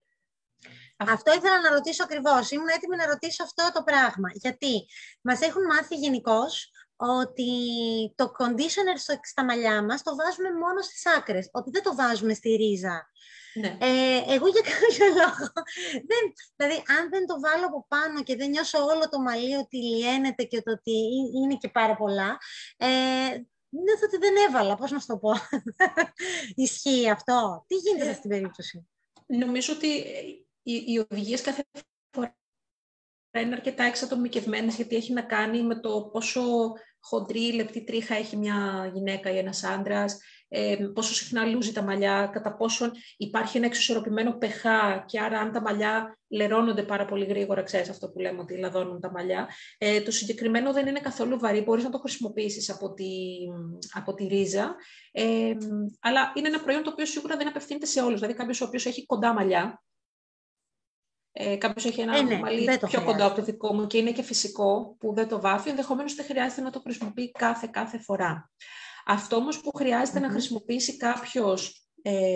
Αυτό ήθελα να ρωτήσω ακριβώς. Ήμουν έτοιμη να ρωτήσω αυτό το πράγμα. Γιατί μας έχουν μάθει γενικώς ότι το conditioner στα μαλλιά μας το βάζουμε μόνο στις άκρες, ότι δεν το βάζουμε στη ρίζα. Ναι. Εγώ για κάποιο λόγο, δηλαδή αν δεν το βάλω από πάνω και δεν νιώσω όλο το μαλλί ότι λιένεται και ότι είναι και πάρα πολλά, νιώθω ότι δεν έβαλα, πώς να σου το πω. Ισχύει αυτό? Τι γίνεται στην περίπτωση? Νομίζω ότι οι οδηγίες κάθε φορά είναι αρκετά εξατομικευμένες, γιατί έχει να κάνει με το πόσο χοντρή, λεπτή τρίχα έχει μια γυναίκα ή ένας άντρας, πόσο συχνά λούζει τα μαλλιά, κατά πόσον υπάρχει ένα εξισορροπημένο pH και άρα αν τα μαλλιά λερώνονται πάρα πολύ γρήγορα, ξέρεις αυτό που λέμε ότι λαδώνουν τα μαλλιά. Το συγκεκριμένο δεν είναι καθόλου βαρύ, μπορείς να το χρησιμοποιήσεις από τη ρίζα, αλλά είναι ένα προϊόν το οποίο σίγουρα δεν απευθύνεται σε όλους, δηλαδή κάποιος ο οποίος έχει κοντά μαλλιά, κάποιος έχει ένα μαλλί πιο κοντά από το δικό μου και είναι και φυσικό που δεν το βάφει, ενδεχομένως δεν χρειάζεται να το χρησιμοποιεί κάθε φορά. Αυτό όμως που χρειάζεται να χρησιμοποιήσει κάποιος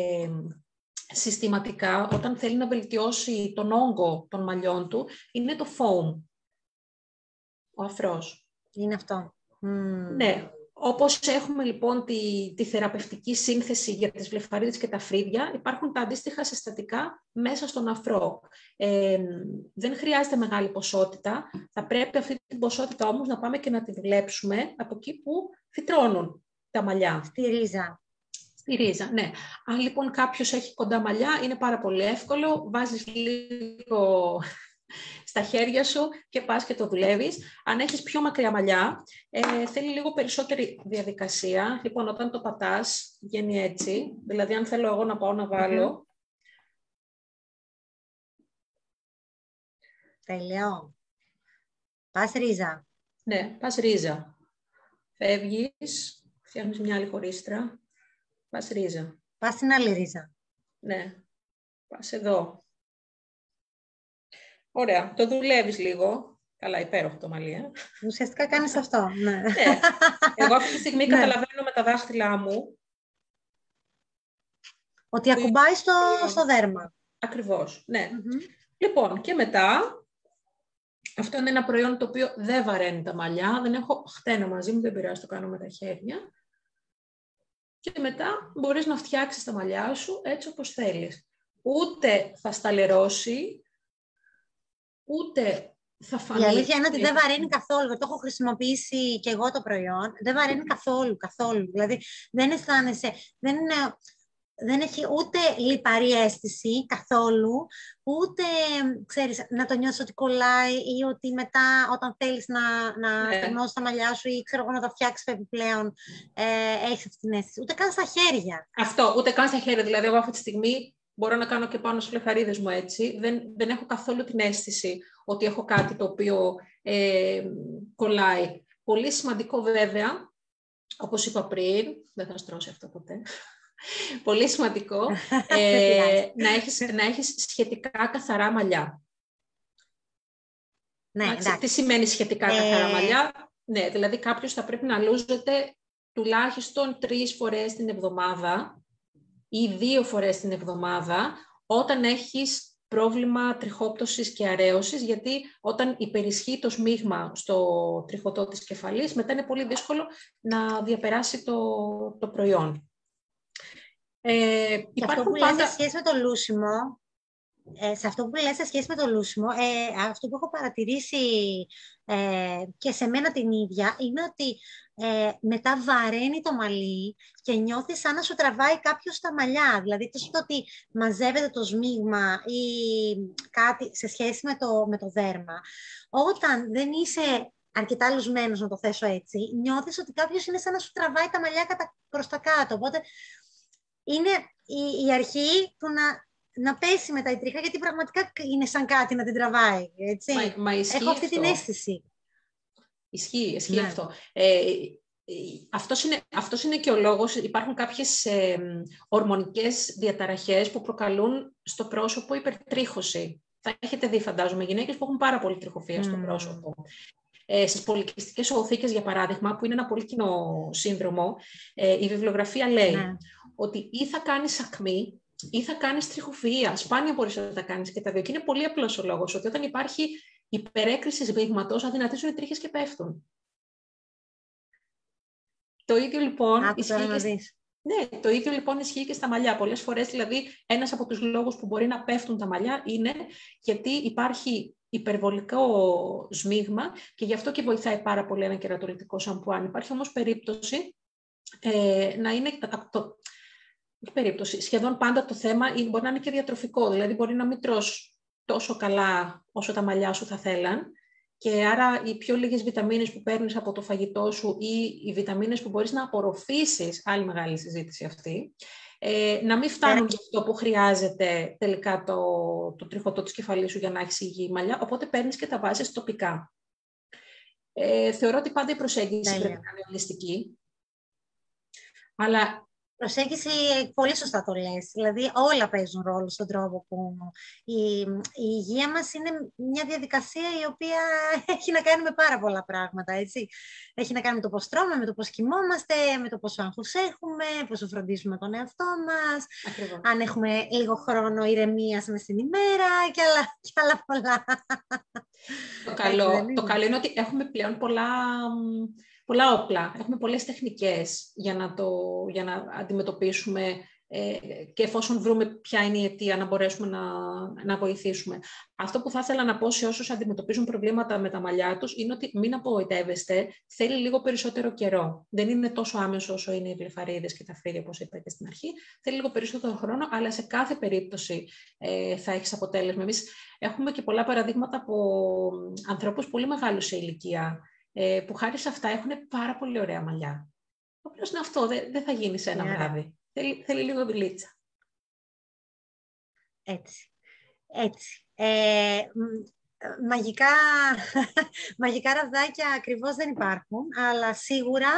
συστηματικά όταν θέλει να βελτιώσει τον όγκο των μαλλιών του είναι το foam, ο αφρός. Είναι αυτό. Ναι. Όπως έχουμε λοιπόν τη θεραπευτική σύνθεση για τις βλεφαρίδες και τα φρύδια, υπάρχουν τα αντίστοιχα συστατικά μέσα στον αφρό. Δεν χρειάζεται μεγάλη ποσότητα. Θα πρέπει αυτή την ποσότητα όμως να πάμε και να τη δουλέψουμε από εκεί που φυτρώνουν τα μαλλιά. Στη ρίζα. Στη ρίζα, ναι. Αν λοιπόν κάποιος έχει κοντά μαλλιά, είναι πάρα πολύ εύκολο. Βάζεις λίγο στα χέρια σου και πας και το δουλεύεις. Αν έχεις πιο μακριά μαλλιά, θέλει λίγο περισσότερη διαδικασία. Λοιπόν, όταν το πατάς, βγαίνει έτσι. Δηλαδή, αν θέλω εγώ να πάω να βάλω... Τέλειο. Πας ρίζα. Ναι, πας ρίζα. Φεύγεις, φτιάχνεις μια άλλη χωρίστρα. Πας ρίζα. Πας στην άλλη ρίζα. Ναι, πας εδώ. Ωραία, το δουλεύεις λίγο. Καλά, υπέροχο το μαλλί, Ουσιαστικά κάνεις αυτό, ναι. Ναι. Εγώ αυτή τη στιγμή καταλαβαίνω με τα δάχτυλά μου ότι ακουμπάει στο δέρμα. Ακριβώς, ναι. Λοιπόν, και μετά, αυτό είναι ένα προϊόν το οποίο δεν βαραίνει τα μαλλιά. Δεν έχω χτένα μαζί μου, δεν πειράζει, το κάνω με τα χέρια. Και μετά μπορείς να φτιάξεις τα μαλλιά σου έτσι όπως θέλεις. Ούτε θα σταλερώσει, ούτε θα φανεί. Η αλήθεια είναι ότι δεν βαραίνει καθόλου. Το έχω χρησιμοποιήσει και εγώ το προϊόν. Δεν βαραίνει καθόλου. Δηλαδή δεν αισθάνεσαι, δεν έχει ούτε λιπαρή αίσθηση καθόλου, ούτε ξέρεις, να το νιώσεις ότι κολλάει ή ότι μετά όταν θέλεις να τονώσεις τα μαλλιά σου ή ξέρω εγώ να τα φτιάξεις επιπλέον, έχεις αυτή την αίσθηση. Ούτε καν στα χέρια. Αυτό, ούτε καν στα χέρια. Δηλαδή εγώ αυτή τη στιγμή μπορώ να κάνω και πάνω στις βλεφαρίδες μου έτσι. Δεν έχω καθόλου την αίσθηση ότι έχω κάτι το οποίο κολλάει. Πολύ σημαντικό βέβαια όπως είπα πριν, δεν θα στρώσει αυτό ποτέ. Πολύ σημαντικό, να έχεις σχετικά καθαρά μαλλιά. Ναι, τι σημαίνει σχετικά καθαρά μαλλιά? Ναι, δηλαδή κάποιος θα πρέπει να λούζεται τουλάχιστον 3 φορές την εβδομάδα ή 2 φορές την εβδομάδα όταν έχεις πρόβλημα τριχόπτωσης και αρέωσης, γιατί όταν υπερισχύει το σμίγμα στο τριχωτό της κεφαλής, μετά είναι πολύ δύσκολο να διαπεράσει το προϊόν. Αυτό που λες σε σχέση με το λούσιμο, αυτό που έχω παρατηρήσει και σε μένα την ίδια, είναι ότι μετά βαραίνει το μαλλί και νιώθεις σαν να σου τραβάει κάποιος τα μαλλιά. Δηλαδή, τόσο το ότι μαζεύεται το σμίγμα ή κάτι σε σχέση με το δέρμα. Όταν δεν είσαι αρκετά λουσμένος, να το θέσω έτσι, νιώθεις ότι κάποιος είναι σαν να σου τραβάει τα μαλλιά προς τα κάτω. Οπότε, είναι η αρχή του να πέσει μετά η τρίχα, γιατί πραγματικά είναι σαν κάτι να την τραβάει. Έτσι. Έχω αυτή την αίσθηση. Ισχύει ναι. Αυτό. Αυτός είναι και ο λόγος. Υπάρχουν κάποιες ορμονικές διαταραχές που προκαλούν στο πρόσωπο υπερτρίχωση. Θα έχετε δει, φαντάζομαι, γυναίκες που έχουν πάρα πολύ τριχοφία στο πρόσωπο. Στις πολυκυστικές οθήκες, για παράδειγμα, που είναι ένα πολύ κοινό σύνδρομο, η βιβλιογραφία λέει ότι ή θα κάνεις ακμή ή θα κάνεις τριχοφυΐα. Σπάνια μπορείς να τα κάνεις και τα δύο. Και είναι πολύ απλός ο λόγος, ότι όταν υπάρχει υπερέκριση σμίγματος, αδυνατίζουν οι τρίχες και πέφτουν. Το ίδιο λοιπόν ισχύει και στα μαλλιά. Πολλές φορές, δηλαδή, ένας από τους λόγους που μπορεί να πέφτουν τα μαλλιά είναι γιατί υπάρχει υπερβολικό σμίγμα και γι' αυτό και βοηθάει πάρα πολύ ένα κερατολιτικό σαμπουάν. Υπάρχει όμως περίπτωση να είναι σχεδόν πάντα το θέμα μπορεί να είναι και διατροφικό, δηλαδή μπορεί να μην τρως τόσο καλά όσο τα μαλλιά σου θα θέλαν και άρα οι πιο λίγες βιταμίνες που παίρνεις από το φαγητό σου ή οι βιταμίνες που μπορείς να απορροφήσεις, άλλη μεγάλη συζήτηση αυτή, να μην φτάνουν για αυτό που χρειάζεται τελικά το τριχωτό της κεφαλής σου για να έχεις υγιή μαλλιά, οπότε παίρνεις και τα βάζεις τοπικά. Θεωρώ ότι πάντα η προσέγγιση πρέπει να είναι ολιστική, αλλά προσέγγιση, πολύ σωστά το λες. Δηλαδή όλα παίζουν ρόλο στον τρόπο που η υγεία μας είναι μια διαδικασία η οποία έχει να κάνει με πάρα πολλά πράγματα, έτσι. Έχει να κάνει με το πώς τρώμε, με το πώς κοιμόμαστε, με το πόσο άγχος έχουμε, πόσο φροντίζουμε τον εαυτό μας, αν έχουμε λίγο χρόνο ηρεμίας μες στην ημέρα και άλλα πολλά. Το καλό είναι ότι έχουμε πλέον πολλά όπλα, έχουμε πολλές τεχνικές για να αντιμετωπίσουμε και εφόσον βρούμε ποια είναι η αιτία να μπορέσουμε να βοηθήσουμε. Αυτό που θα ήθελα να πω σε όσους αντιμετωπίζουν προβλήματα με τα μαλλιά τους είναι ότι μην απογοητεύεστε, θέλει λίγο περισσότερο καιρό. Δεν είναι τόσο άμεσο όσο είναι οι βλεφαρίδες και τα φρύδια, όπως είπα και στην αρχή. Θέλει λίγο περισσότερο χρόνο, αλλά σε κάθε περίπτωση θα έχεις αποτέλεσμα. Εμείς έχουμε και πολλά παραδείγματα από ανθρώπους πολύ μεγάλους σε ηλικία, που χάρη σε αυτά έχουν πάρα πολύ ωραία μαλλιά. Απλώς είναι αυτό, δεν θα γίνει σε ένα βράδυ. Θέλει λίγο δουλίτσα. Έτσι. Μαγικά ραβδάκια ακριβώς δεν υπάρχουν, αλλά σίγουρα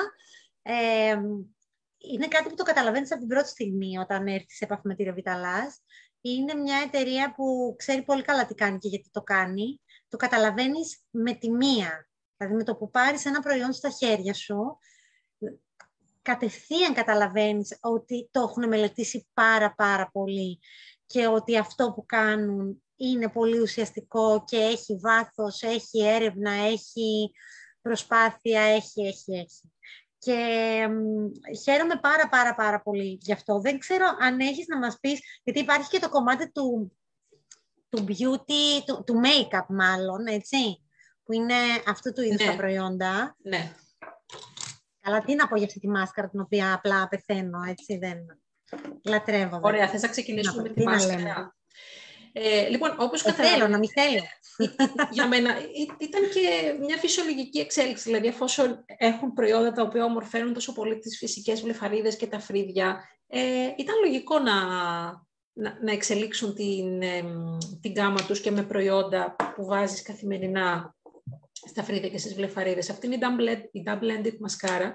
είναι κάτι που το καταλαβαίνεις από την πρώτη στιγμή όταν έρθεις σε επαφή με τη Revitalaz. Είναι μια εταιρεία που ξέρει πολύ καλά τι κάνει και γιατί το κάνει. Το καταλαβαίνεις με τη μία. Δηλαδή με το που πάρεις ένα προϊόν στα χέρια σου, κατευθείαν καταλαβαίνεις ότι το έχουν μελετήσει πάρα πολύ και ότι αυτό που κάνουν είναι πολύ ουσιαστικό και έχει βάθος, έχει έρευνα, έχει προσπάθεια, έχει. Και χαίρομαι πάρα πολύ γι' αυτό. Δεν ξέρω αν έχεις να μας πεις, γιατί υπάρχει και το κομμάτι του beauty, του make-up μάλλον, έτσι, που είναι αυτού του είδους τα προϊόντα. Ναι. Αλλά τι να πω για αυτή τη μάσκαρα, την οποία απλά πεθαίνω, έτσι, δεν λατρεύω. Ωραία, θες να ξεκινήσουμε με τη μάσκαρα. Λοιπόν, όπως καταλαβαίνετε, θέλω, να μην θέλω. Για μένα ήταν και μια φυσιολογική εξέλιξη, δηλαδή εφόσον έχουν προϊόντα τα οποία ομορφαίνουν τόσο πολύ τις φυσικές βλεφαρίδες και τα φρύδια, ήταν λογικό να εξελίξουν την γκάμα τους και με προϊόντα που βάζεις καθημερινά στα φρύδια και στις βλεφαρίδες. Αυτή είναι η Double Ended μασκάρα.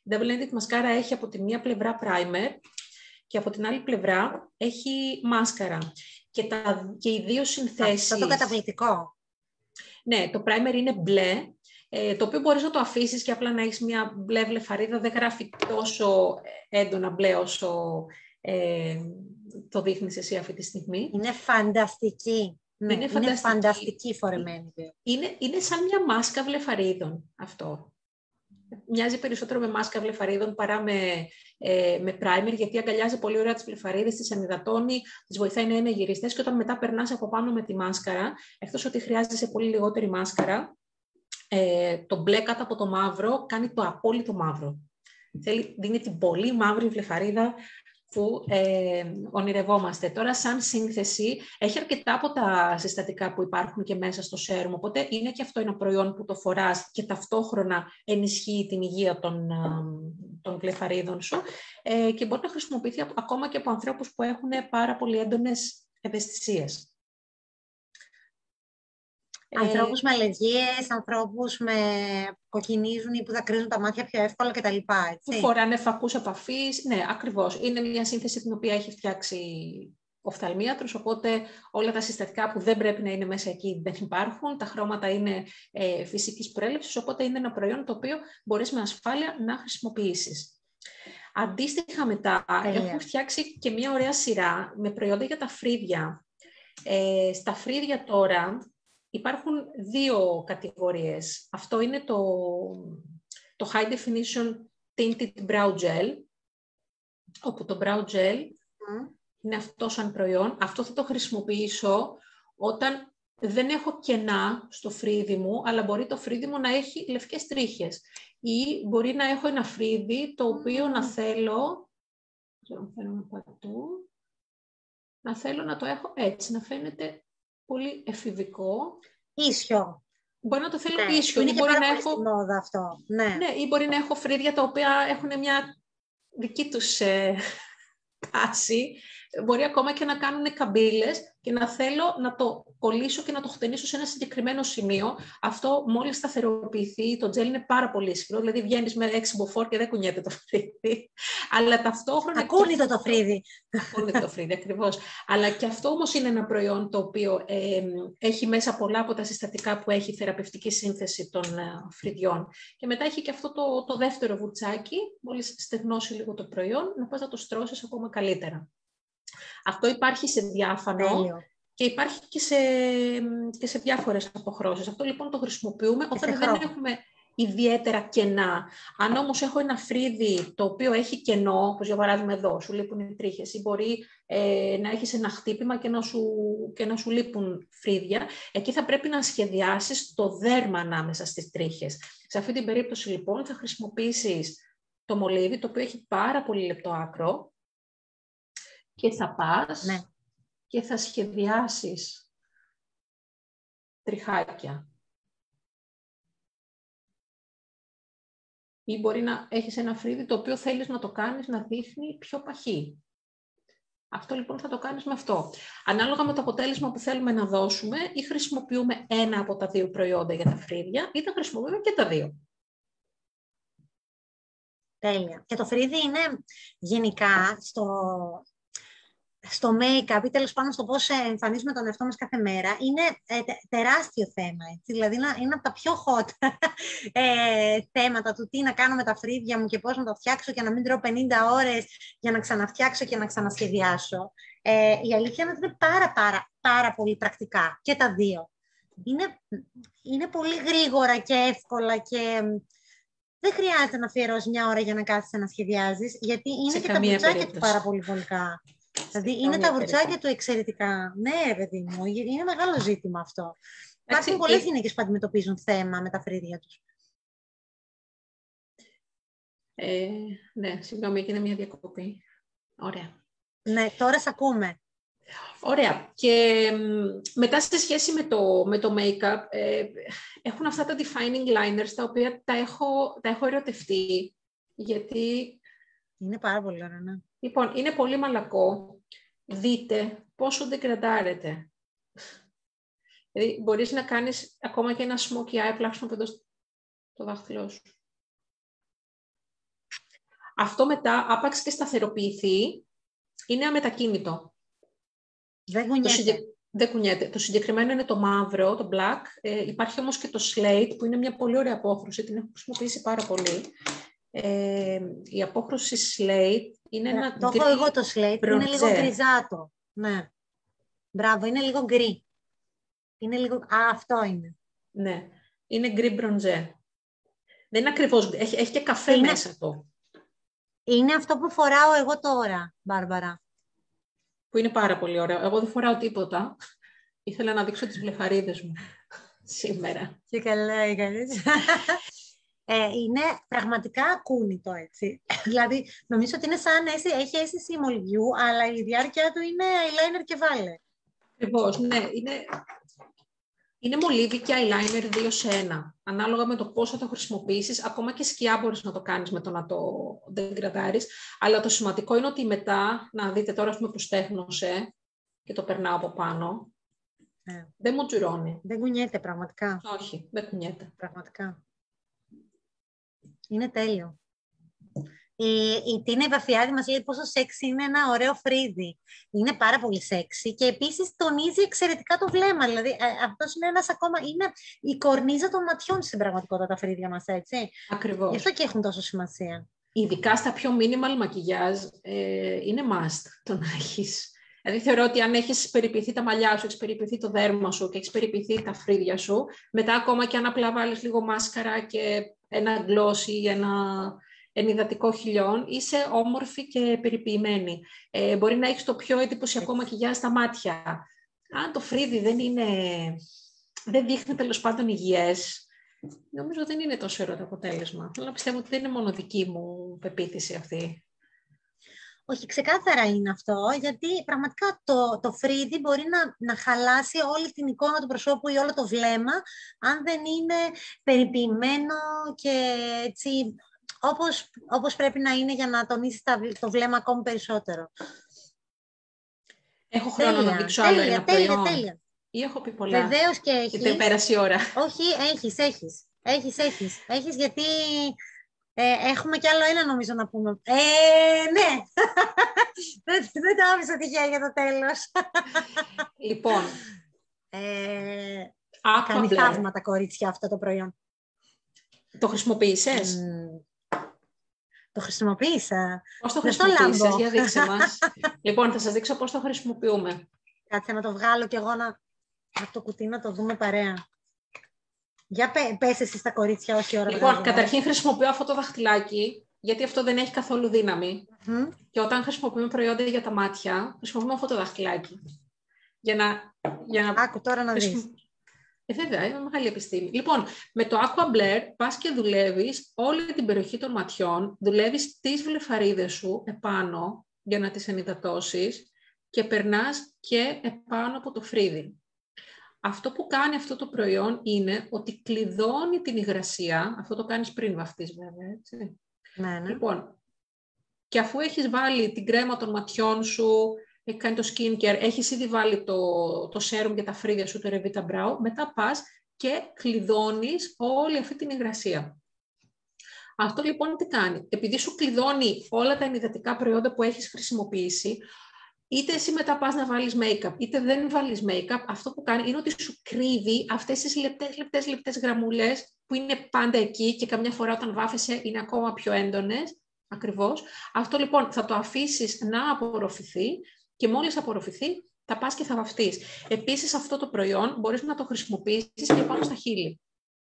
Η Double Ended μασκάρα έχει από τη μία πλευρά primer και από την άλλη πλευρά έχει μάσκαρα. Και οι δύο συνθέσεις... Αυτό το καταπληκτικό. Ναι, το primer είναι μπλε, το οποίο μπορείς να το αφήσεις και απλά να έχεις μια μπλε βλεφαρίδα. Δεν γράφει τόσο έντονα μπλε όσο το δείχνεις εσύ αυτή τη στιγμή. Είναι φανταστική. Ναι, είναι φανταστική φορεμένη. Είναι σαν μια μάσκα βλεφαρίδων αυτό. Μοιάζει περισσότερο με μάσκα βλεφαρίδων παρά με primer, γιατί αγκαλιάζει πολύ ωραία τις βλεφαρίδες, τις ανυδατώνει, τις βοηθάει να είναι γυριστές και όταν μετά περνάς από πάνω με τη μάσκαρα, εκτός ότι χρειάζεσαι πολύ λιγότερη μάσκαρα, το μπλε κάτω από το μαύρο κάνει το απόλυτο μαύρο. Δίνει την πολύ μαύρη βλεφαρίδα που ονειρευόμαστε. Τώρα, σαν σύνθεση, έχει αρκετά από τα συστατικά που υπάρχουν και μέσα στο σέρουμ, οπότε είναι και αυτό ένα προϊόν που το φοράς και ταυτόχρονα ενισχύει την υγεία των βλεφαρίδων σου και μπορεί να χρησιμοποιηθεί ακόμα και από ανθρώπους που έχουν πάρα πολύ έντονες ευαισθησίες. Ανθρώπους με αλλεργίες, ανθρώπους που κοκκινίζουν ή που δακρύζουν τα μάτια πιο εύκολα κτλ. Που φοράνε φακούς επαφής. Ναι, ακριβώς. Είναι μια σύνθεση την οποία έχει φτιάξει οφθαλμίατρος, οπότε όλα τα συστατικά που δεν πρέπει να είναι μέσα εκεί δεν υπάρχουν. Τα χρώματα είναι φυσικής προέλευσης, οπότε είναι ένα προϊόν το οποίο μπορείς με ασφάλεια να χρησιμοποιήσεις. Αντίστοιχα μετά, έχουμε φτιάξει και μια ωραία σειρά με προϊόντα για τα φρύδια. Στα φρύδια τώρα υπάρχουν δύο κατηγορίες. Αυτό είναι το High Definition Tinted Brow Gel, όπου το Brow Gel είναι αυτό σαν προϊόν. Αυτό θα το χρησιμοποιήσω όταν δεν έχω κενά στο φρύδι μου, αλλά μπορεί το φρύδι μου να έχει λευκές τρίχες. Ή μπορεί να έχω ένα φρύδι το οποίο να θέλω να το έχω έτσι, να φαίνεται πολύ εφηβικό. Ίσιο. Μπορεί να το θέλω ίσιο. Είναι και πάρα πολύ στη μόδα αυτό. Ναι, ή μπορεί να έχω φρύδια τα οποία έχουν μια δική τους τάση. Μπορεί ακόμα και να κάνουν καμπύλες και να θέλω να το κολλήσω και να το χτενίσω σε ένα συγκεκριμένο σημείο. Αυτό μόλις σταθεροποιηθεί, το τζέλ είναι πάρα πολύ ισχυρό, δηλαδή βγαίνεις με 6 μποφόρ και δεν κουνιέται το φρύδι. Αλλά ταυτόχρονα... Ακούνητο το φρύδι. Ακούνητο το φρύδι, ακριβώς. Αλλά και αυτό όμως είναι ένα προϊόν το οποίο έχει μέσα πολλά από τα συστατικά που έχει θεραπευτική σύνθεση των φρυδιών. Και μετά έχει και αυτό το δεύτερο βουρτσάκι, μόλις στεγνώσει λίγο το προϊόν, να πας να το στρώσεις ακόμα καλύτερα. Αυτό υπάρχει σε διάφανο και υπάρχει και σε διάφορες αποχρώσεις. Αυτό λοιπόν το χρησιμοποιούμε όταν δεν έχουμε ιδιαίτερα κενά. Αν όμως έχω ένα φρύδι το οποίο έχει κενό, όπως για παράδειγμα εδώ, σου λείπουν οι τρίχες ή μπορεί να έχεις ένα χτύπημα και να σου λείπουν φρύδια, εκεί θα πρέπει να σχεδιάσεις το δέρμα ανάμεσα στις τρίχες. Σε αυτή την περίπτωση λοιπόν θα χρησιμοποιήσεις το μολύβι, το οποίο έχει πάρα πολύ λεπτό άκρο, και θα πας και θα σχεδιάσεις τριχάκια. Ή μπορεί να έχεις ένα φρύδι το οποίο θέλεις να το κάνεις να δείχνει πιο παχύ. Αυτό λοιπόν θα το κάνεις με αυτό. Ανάλογα με το αποτέλεσμα που θέλουμε να δώσουμε, ή χρησιμοποιούμε ένα από τα δύο προϊόντα για τα φρύδια, ή θα χρησιμοποιούμε και τα δύο. Τέλεια. Και το φρύδι είναι γενικά στο make-up ή τέλος πάντων στο πώς εμφανίζουμε τον εαυτό μας κάθε μέρα, είναι τεράστιο θέμα. Έτσι. Δηλαδή είναι από τα πιο hot θέματα του τι να κάνω με τα φρύδια μου και πώς να το φτιάξω και να μην τρώω 50 ώρες για να ξαναφτιάξω και να ξανασχεδιάσω. Η αλήθεια είναι ότι είναι πάρα πολύ πρακτικά και τα δύο. Είναι πολύ γρήγορα και εύκολα και δεν χρειάζεται να αφιερώσεις μια ώρα για να κάθεσαι να σχεδιάζεις, γιατί είναι και τα βουρτσάκια του πάρα πολύ βολικά. Δηλαδή είναι τα βουρτσάκια του εξαιρετικά. Ναι, παιδί μου, είναι μεγάλο ζήτημα αυτό. Υπάρχουν πολλές γυναίκες που αντιμετωπίζουν θέμα με τα φρύδια τους. Ναι, συγγνώμη, έγινε μια διακοπή. Ωραία. Ναι, τώρα σε ακούμε. Ωραία. Και μετά σε σχέση με το make-up, έχουν αυτά τα defining liners, τα οποία τα έχω ερωτευτεί, γιατί... Είναι πάρα πολύ ωραία, ναι. Λοιπόν, είναι πολύ μαλακό. Δείτε πόσο ντεκραντάρεται. Δηλαδή, μπορείς να κάνεις ακόμα και ένα smoky eye, πλάξουμε εδώ το δάχτυλό σου. Αυτό μετά, άπαξ και σταθεροποιηθεί, είναι αμετακίνητο. Δεν κουνιέται. Δεν κουνιέται. Το συγκεκριμένο είναι το μαύρο, το black. Υπάρχει όμως και το slate, που είναι μια πολύ ωραία απόχρωση. Την έχω χρησιμοποιήσει πάρα πολύ. Η απόχρωση slate είναι ένα το έχω εγώ το slate. Είναι λίγο γκριζάτο. Ναι. Μπράβο, είναι λίγο γκρι. Είναι λίγο... αυτό είναι. Ναι. Είναι γκρι μπροντζέ. Δεν είναι ακριβώς... Έχει και καφέ μέσα το. Είναι αυτό που φοράω εγώ τώρα, Μπάρμπαρα. Που είναι πάρα πολύ ωραίο. Εγώ δεν φοράω τίποτα. Ήθελα να δείξω τις μπλεφαρίδες μου σήμερα. Και καλά έκανες. Είναι πραγματικά ακούνητο, έτσι. Δηλαδή, νομίζω ότι είναι σαν έχει αίσθηση μολυβιού, αλλά η διάρκεια του είναι eyeliner και βάλε. Ακριβώς, ναι. Είναι μολύβι και eyeliner 2 σε 1. Ανάλογα με το πώς θα το χρησιμοποιήσεις, ακόμα και σκιά μπορείς να το κάνεις με το να το δεγκραδάρεις. Αλλά το σημαντικό είναι ότι μετά, να δείτε τώρα που στέχνωσε και το περνάω από πάνω, δεν μου τζουρώνει. Δεν κουνιέται πραγματικά. Όχι, δεν κουνιέται. Πραγματικά. Είναι τέλειο. Η Τίνα η Βαφιάδη μας λέει πόσο σεξι είναι ένα ωραίο φρύδι. Είναι πάρα πολύ σεξι και επίσης τονίζει εξαιρετικά το βλέμμα. Δηλαδή αυτός είναι ένας ακόμα, είναι η κορνίζα των ματιών στην πραγματικότητα τα φρύδια μας, έτσι. Ακριβώς. Γι' αυτό και έχουν τόσο σημασία. Ειδικά στα πιο minimal μακιγιάζ είναι must το να έχεις. Δηλαδή θεωρώ ότι αν έχεις περιποιηθεί τα μαλλιά σου, έχεις περιποιηθεί το δέρμα σου και έχεις περιποιηθεί τα φρύδια σου, μετά ακόμα και αν απλά βάλεις λίγο μάσκαρα και ένα gloss ή ένα ενυδατικό χιλιόν, είσαι όμορφη και περιποιημένη. Μπορεί να έχεις το πιο εντυπωσιακό μακιγιάζ στα μάτια. Αν το φρύδι δεν δείχνει τέλος πάντων υγιές, νομίζω δεν είναι τόσο ωραίο το αποτέλεσμα. Θέλω να πιστεύω ότι δεν είναι μόνο δική μου πεποίθηση αυτή. Όχι, ξεκάθαρα είναι αυτό, γιατί πραγματικά το φρύδι μπορεί να χαλάσει όλη την εικόνα του προσώπου ή όλο το βλέμμα, αν δεν είναι περιποιημένο και έτσι, όπως πρέπει να είναι για να τονίσει το βλέμμα ακόμη περισσότερο. Έχω χρόνο να δείξω άλλο ένα προϊόν. Τέλεια. Ή έχω πει πολλά. Βεβαίως και έχεις. Γιατί πέρασε η ώρα. Όχι, έχεις γιατί... έχουμε κι άλλο ένα νομίζω να πούμε. Ναι. Δεν το άφησα τυχαία για το τέλος. Λοιπόν. Κάνει θαύματα κορίτσια αυτό το προϊόν. Το χρησιμοποίησες? Το χρησιμοποίησα. Πώς το χρησιμοποίησες? Για δείξε μας. Λοιπόν, θα σας δείξω πώς το χρησιμοποιούμε. Κάτσε να το βγάλω κι εγώ να το κουτί να το δούμε παρέα. Για πες εσύ στα κορίτσια όση ώρα. Λοιπόν, καταρχήν χρησιμοποιώ αυτό το δαχτυλάκι, γιατί αυτό δεν έχει καθόλου δύναμη. Και όταν χρησιμοποιούμε προϊόντα για τα μάτια, χρησιμοποιούμε αυτό το δαχτυλάκι. Για να... Άκου τώρα να δεις. Βέβαια, είναι μεγάλη επιστήμη. Λοιπόν, με το Aqua Blair πας και δουλεύεις όλη την περιοχή των ματιών, δουλεύεις τις βλεφαρίδες σου επάνω για να τις ενυδατώσεις και περνάς και επάνω από το φρύδι. Αυτό που κάνει αυτό το προϊόν είναι ότι κλειδώνει την υγρασία. Αυτό το κάνεις πριν βαφτείς βέβαια, έτσι. Ναι. Λοιπόν, και αφού έχεις βάλει την κρέμα των ματιών σου, έχει κάνει το skincare, έχεις ήδη βάλει το serum για τα φρύδια σου, το Revita Brow, μετά πας και κλειδώνεις όλη αυτή την υγρασία. Αυτό λοιπόν τι κάνει? Επειδή σου κλειδώνει όλα τα ενυδατικά προϊόντα που έχεις χρησιμοποιήσει, είτε εσύ μετά πας να βάλεις make-up, είτε δεν βάλεις make-up, αυτό που κάνει είναι ότι σου κρύβει αυτές τις λεπτές γραμμούλες που είναι πάντα εκεί και καμιά φορά όταν βάφεσαι είναι ακόμα πιο έντονες, ακριβώς. Αυτό λοιπόν θα το αφήσεις να απορροφηθεί και μόλις απορροφηθεί θα πας και θα βαφτείς. Επίσης αυτό το προϊόν μπορείς να το χρησιμοποιήσεις και πάνω στα χείλη.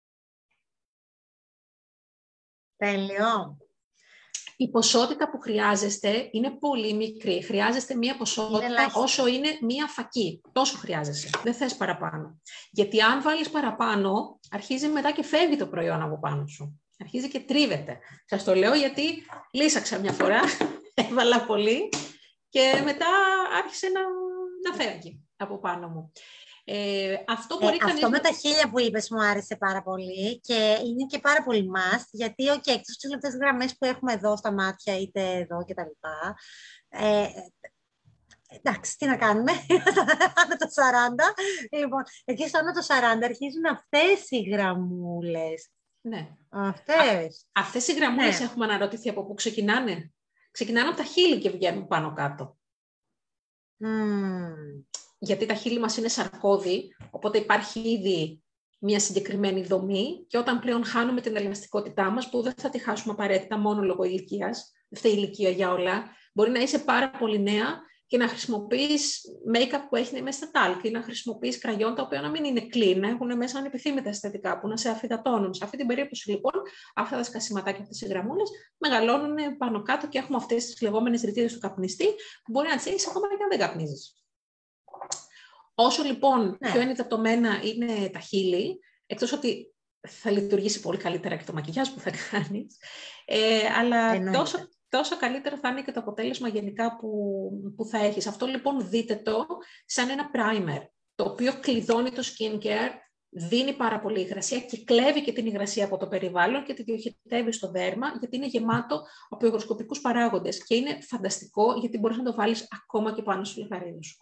Τέλειο. Η ποσότητα που χρειάζεστε είναι πολύ μικρή. Χρειάζεστε μία ποσότητα όσο είναι μία φακή. Τόσο χρειάζεσαι. Δεν θες παραπάνω. Γιατί αν βάλεις παραπάνω, αρχίζει μετά και φεύγει το προϊόν από πάνω σου. Αρχίζει και τρίβεται. Σας το λέω γιατί λύσαξα μια φορά, έβαλα πολύ και μετά άρχισε να φεύγει από πάνω μου. Αυτό με τα χείλια που είπες μου άρεσε πάρα πολύ και είναι και πάρα πολύ must, γιατί εκτός τις λεπτές γραμμές που έχουμε εδώ στα μάτια είτε εδώ και τα λοιπά, εντάξει, τι να κάνουμε, άνω το 40, λοιπόν, εκεί στο άνω το 40 αρχίζουν αυτές οι γραμμούλες Ναι. Αυτές οι γραμμούλες έχουμε αναρωτηθεί από πού ξεκινάνε. Ξεκινάνε από τα χείλη και βγαίνουν πάνω κάτω. Γιατί τα χείλη μας είναι σαρκώδη, οπότε υπάρχει ήδη μια συγκεκριμένη δομή και όταν πλέον χάνουμε την ελαστικότητά μας, που δεν θα τη χάσουμε απαραίτητα μόνο λόγω ηλικίας, δεν φταίει η ηλικία για όλα, μπορεί να είσαι πάρα πολύ νέα και να χρησιμοποιείς make-up που έχει μέσα στα τάλκ ή να χρησιμοποιείς κραγιόν τα οποία να μην είναι clean, να έχουν μέσα ανεπιθύμητα αισθητικά που να σε αφυδατώνουν. Σε αυτή την περίπτωση λοιπόν, αυτά τα σκασιματάκια, αυτές οι γραμμούλες μεγαλώνουν πάνω κάτω και έχουμε αυτές τις λεγόμενες ρητίδες του καπνιστή που μπορεί να τις έχεις ακόμα και αν δεν καπνίζεις. Όσο λοιπόν πιο ενυδατωμένα είναι τα χείλη, εκτός ότι θα λειτουργήσει πολύ καλύτερα και το μακιγιάζ που θα κάνεις, αλλά τόσο καλύτερο θα είναι και το αποτέλεσμα γενικά που θα έχεις. Αυτό λοιπόν δείτε το σαν ένα primer, το οποίο κλειδώνει το skincare, δίνει πάρα πολύ υγρασία και κλέβει και την υγρασία από το περιβάλλον και τη διοχετεύει στο δέρμα, γιατί είναι γεμάτο από υγροσκοπικούς παράγοντες και είναι φανταστικό γιατί μπορείς να το βάλεις ακόμα και πάνω στο λιχαρίδι σου.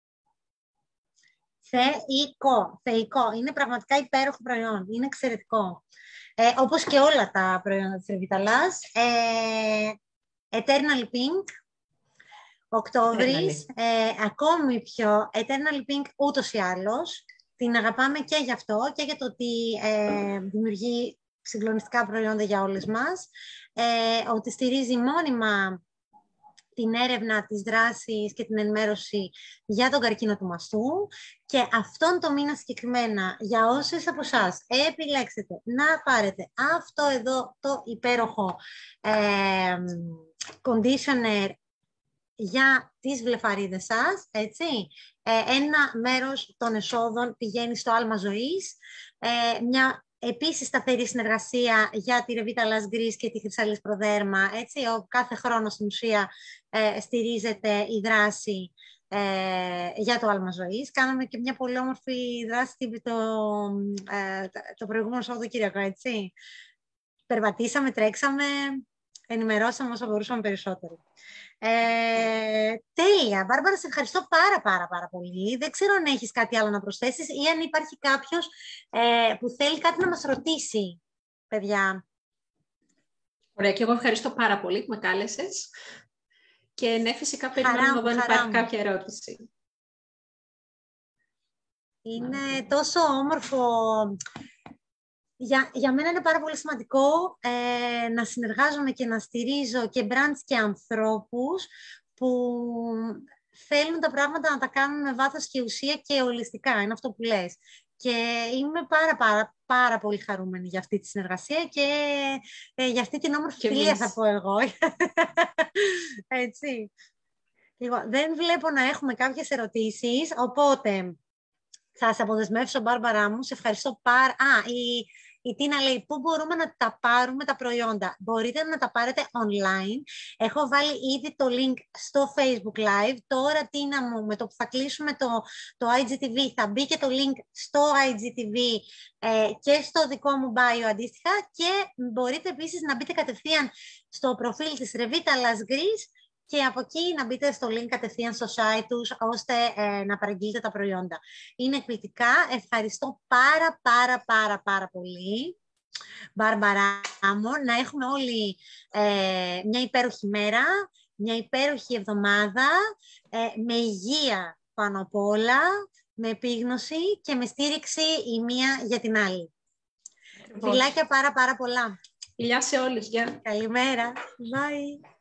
Θεϊκό. Είναι πραγματικά υπέροχο προϊόν. Είναι εξαιρετικό. Όπως και όλα τα προϊόντα της Ρεβιταλάς. Eternal Pink, Οκτώβρης, ακόμη πιο Eternal Pink ούτως ή άλλως. Την αγαπάμε και γι' αυτό και για το ότι δημιουργεί συγκλονιστικά προϊόντα για όλες μας. Ότι στηρίζει μόνιμα την έρευνα, τις δράσεις και την ενημέρωση για τον καρκίνο του μαστού και αυτόν το μήνα συγκεκριμένα για όσες από εσάς επιλέξετε να πάρετε αυτό εδώ το υπέροχο conditioner για τις βλεφαρίδες σας, έτσι. Ένα μέρος των εσόδων πηγαίνει στο άλμα ζωής, μια επίσης σταθερή συνεργασία για τη Revitalast Grease και τη Χρυσαλής Προδέρμα, έτσι, κάθε χρόνο στην ουσία στηρίζεται η δράση για το άλμα ζωής. Κάναμε και μια πολύ όμορφη δράση το προηγούμενο Σαββατοκύριακο, έτσι. Περπατήσαμε, τρέξαμε, ενημερώσαμε όσο μπορούσαμε περισσότερο. Τέλεια. Μπάρμπαρα, σε ευχαριστώ πάρα πολύ. Δεν ξέρω αν έχεις κάτι άλλο να προσθέσεις ή αν υπάρχει κάποιος που θέλει κάτι να μας ρωτήσει, παιδιά. Ωραία, και εγώ ευχαριστώ πάρα πολύ που με κάλεσες. Και ναι, φυσικά περιμένω να δω αν υπάρχει κάποια ερώτηση. Είναι τόσο όμορφο. Για μένα είναι πάρα πολύ σημαντικό να συνεργάζομαι και να στηρίζω και brands και ανθρώπους που θέλουν τα πράγματα να τα κάνουν με βάθος και ουσία και ολιστικά. Είναι αυτό που λες. Και είμαι πάρα πολύ χαρούμενη για αυτή τη συνεργασία και για αυτή την όμορφη φιλία θα πω εγώ. Έτσι. Λοιπόν, δεν βλέπω να έχουμε κάποιες ερωτήσεις, οπότε θα σε αποδεσμεύσω, Μπάρμπαρά μου. Σε ευχαριστώ πάρα... Η Τίνα λέει, πού μπορούμε να τα πάρουμε τα προϊόντα. Μπορείτε να τα πάρετε online. Έχω βάλει ήδη το link στο Facebook Live. Τώρα, Τίνα μου, με το που θα κλείσουμε το IGTV, θα μπει και το link στο IGTV και στο δικό μου bio αντίστοιχα. Και μπορείτε επίσης να μπείτε κατευθείαν στο προφίλ της Revitalast Grease και από εκεί να μπείτε στο link κατευθείαν στο site τους, ώστε να παραγγείλετε τα προϊόντα. Είναι εκπληκτικά. Ευχαριστώ πάρα πολύ, Μπάρμπαρά μου. Να έχουμε όλοι μια υπέροχη μέρα, μια υπέροχη εβδομάδα, με υγεία πάνω απ' όλα, με επίγνωση και με στήριξη η μία για την άλλη. Φιλάκια πάρα πολλά. Φιλιά σε όλους. Γεια. Καλημέρα. Bye.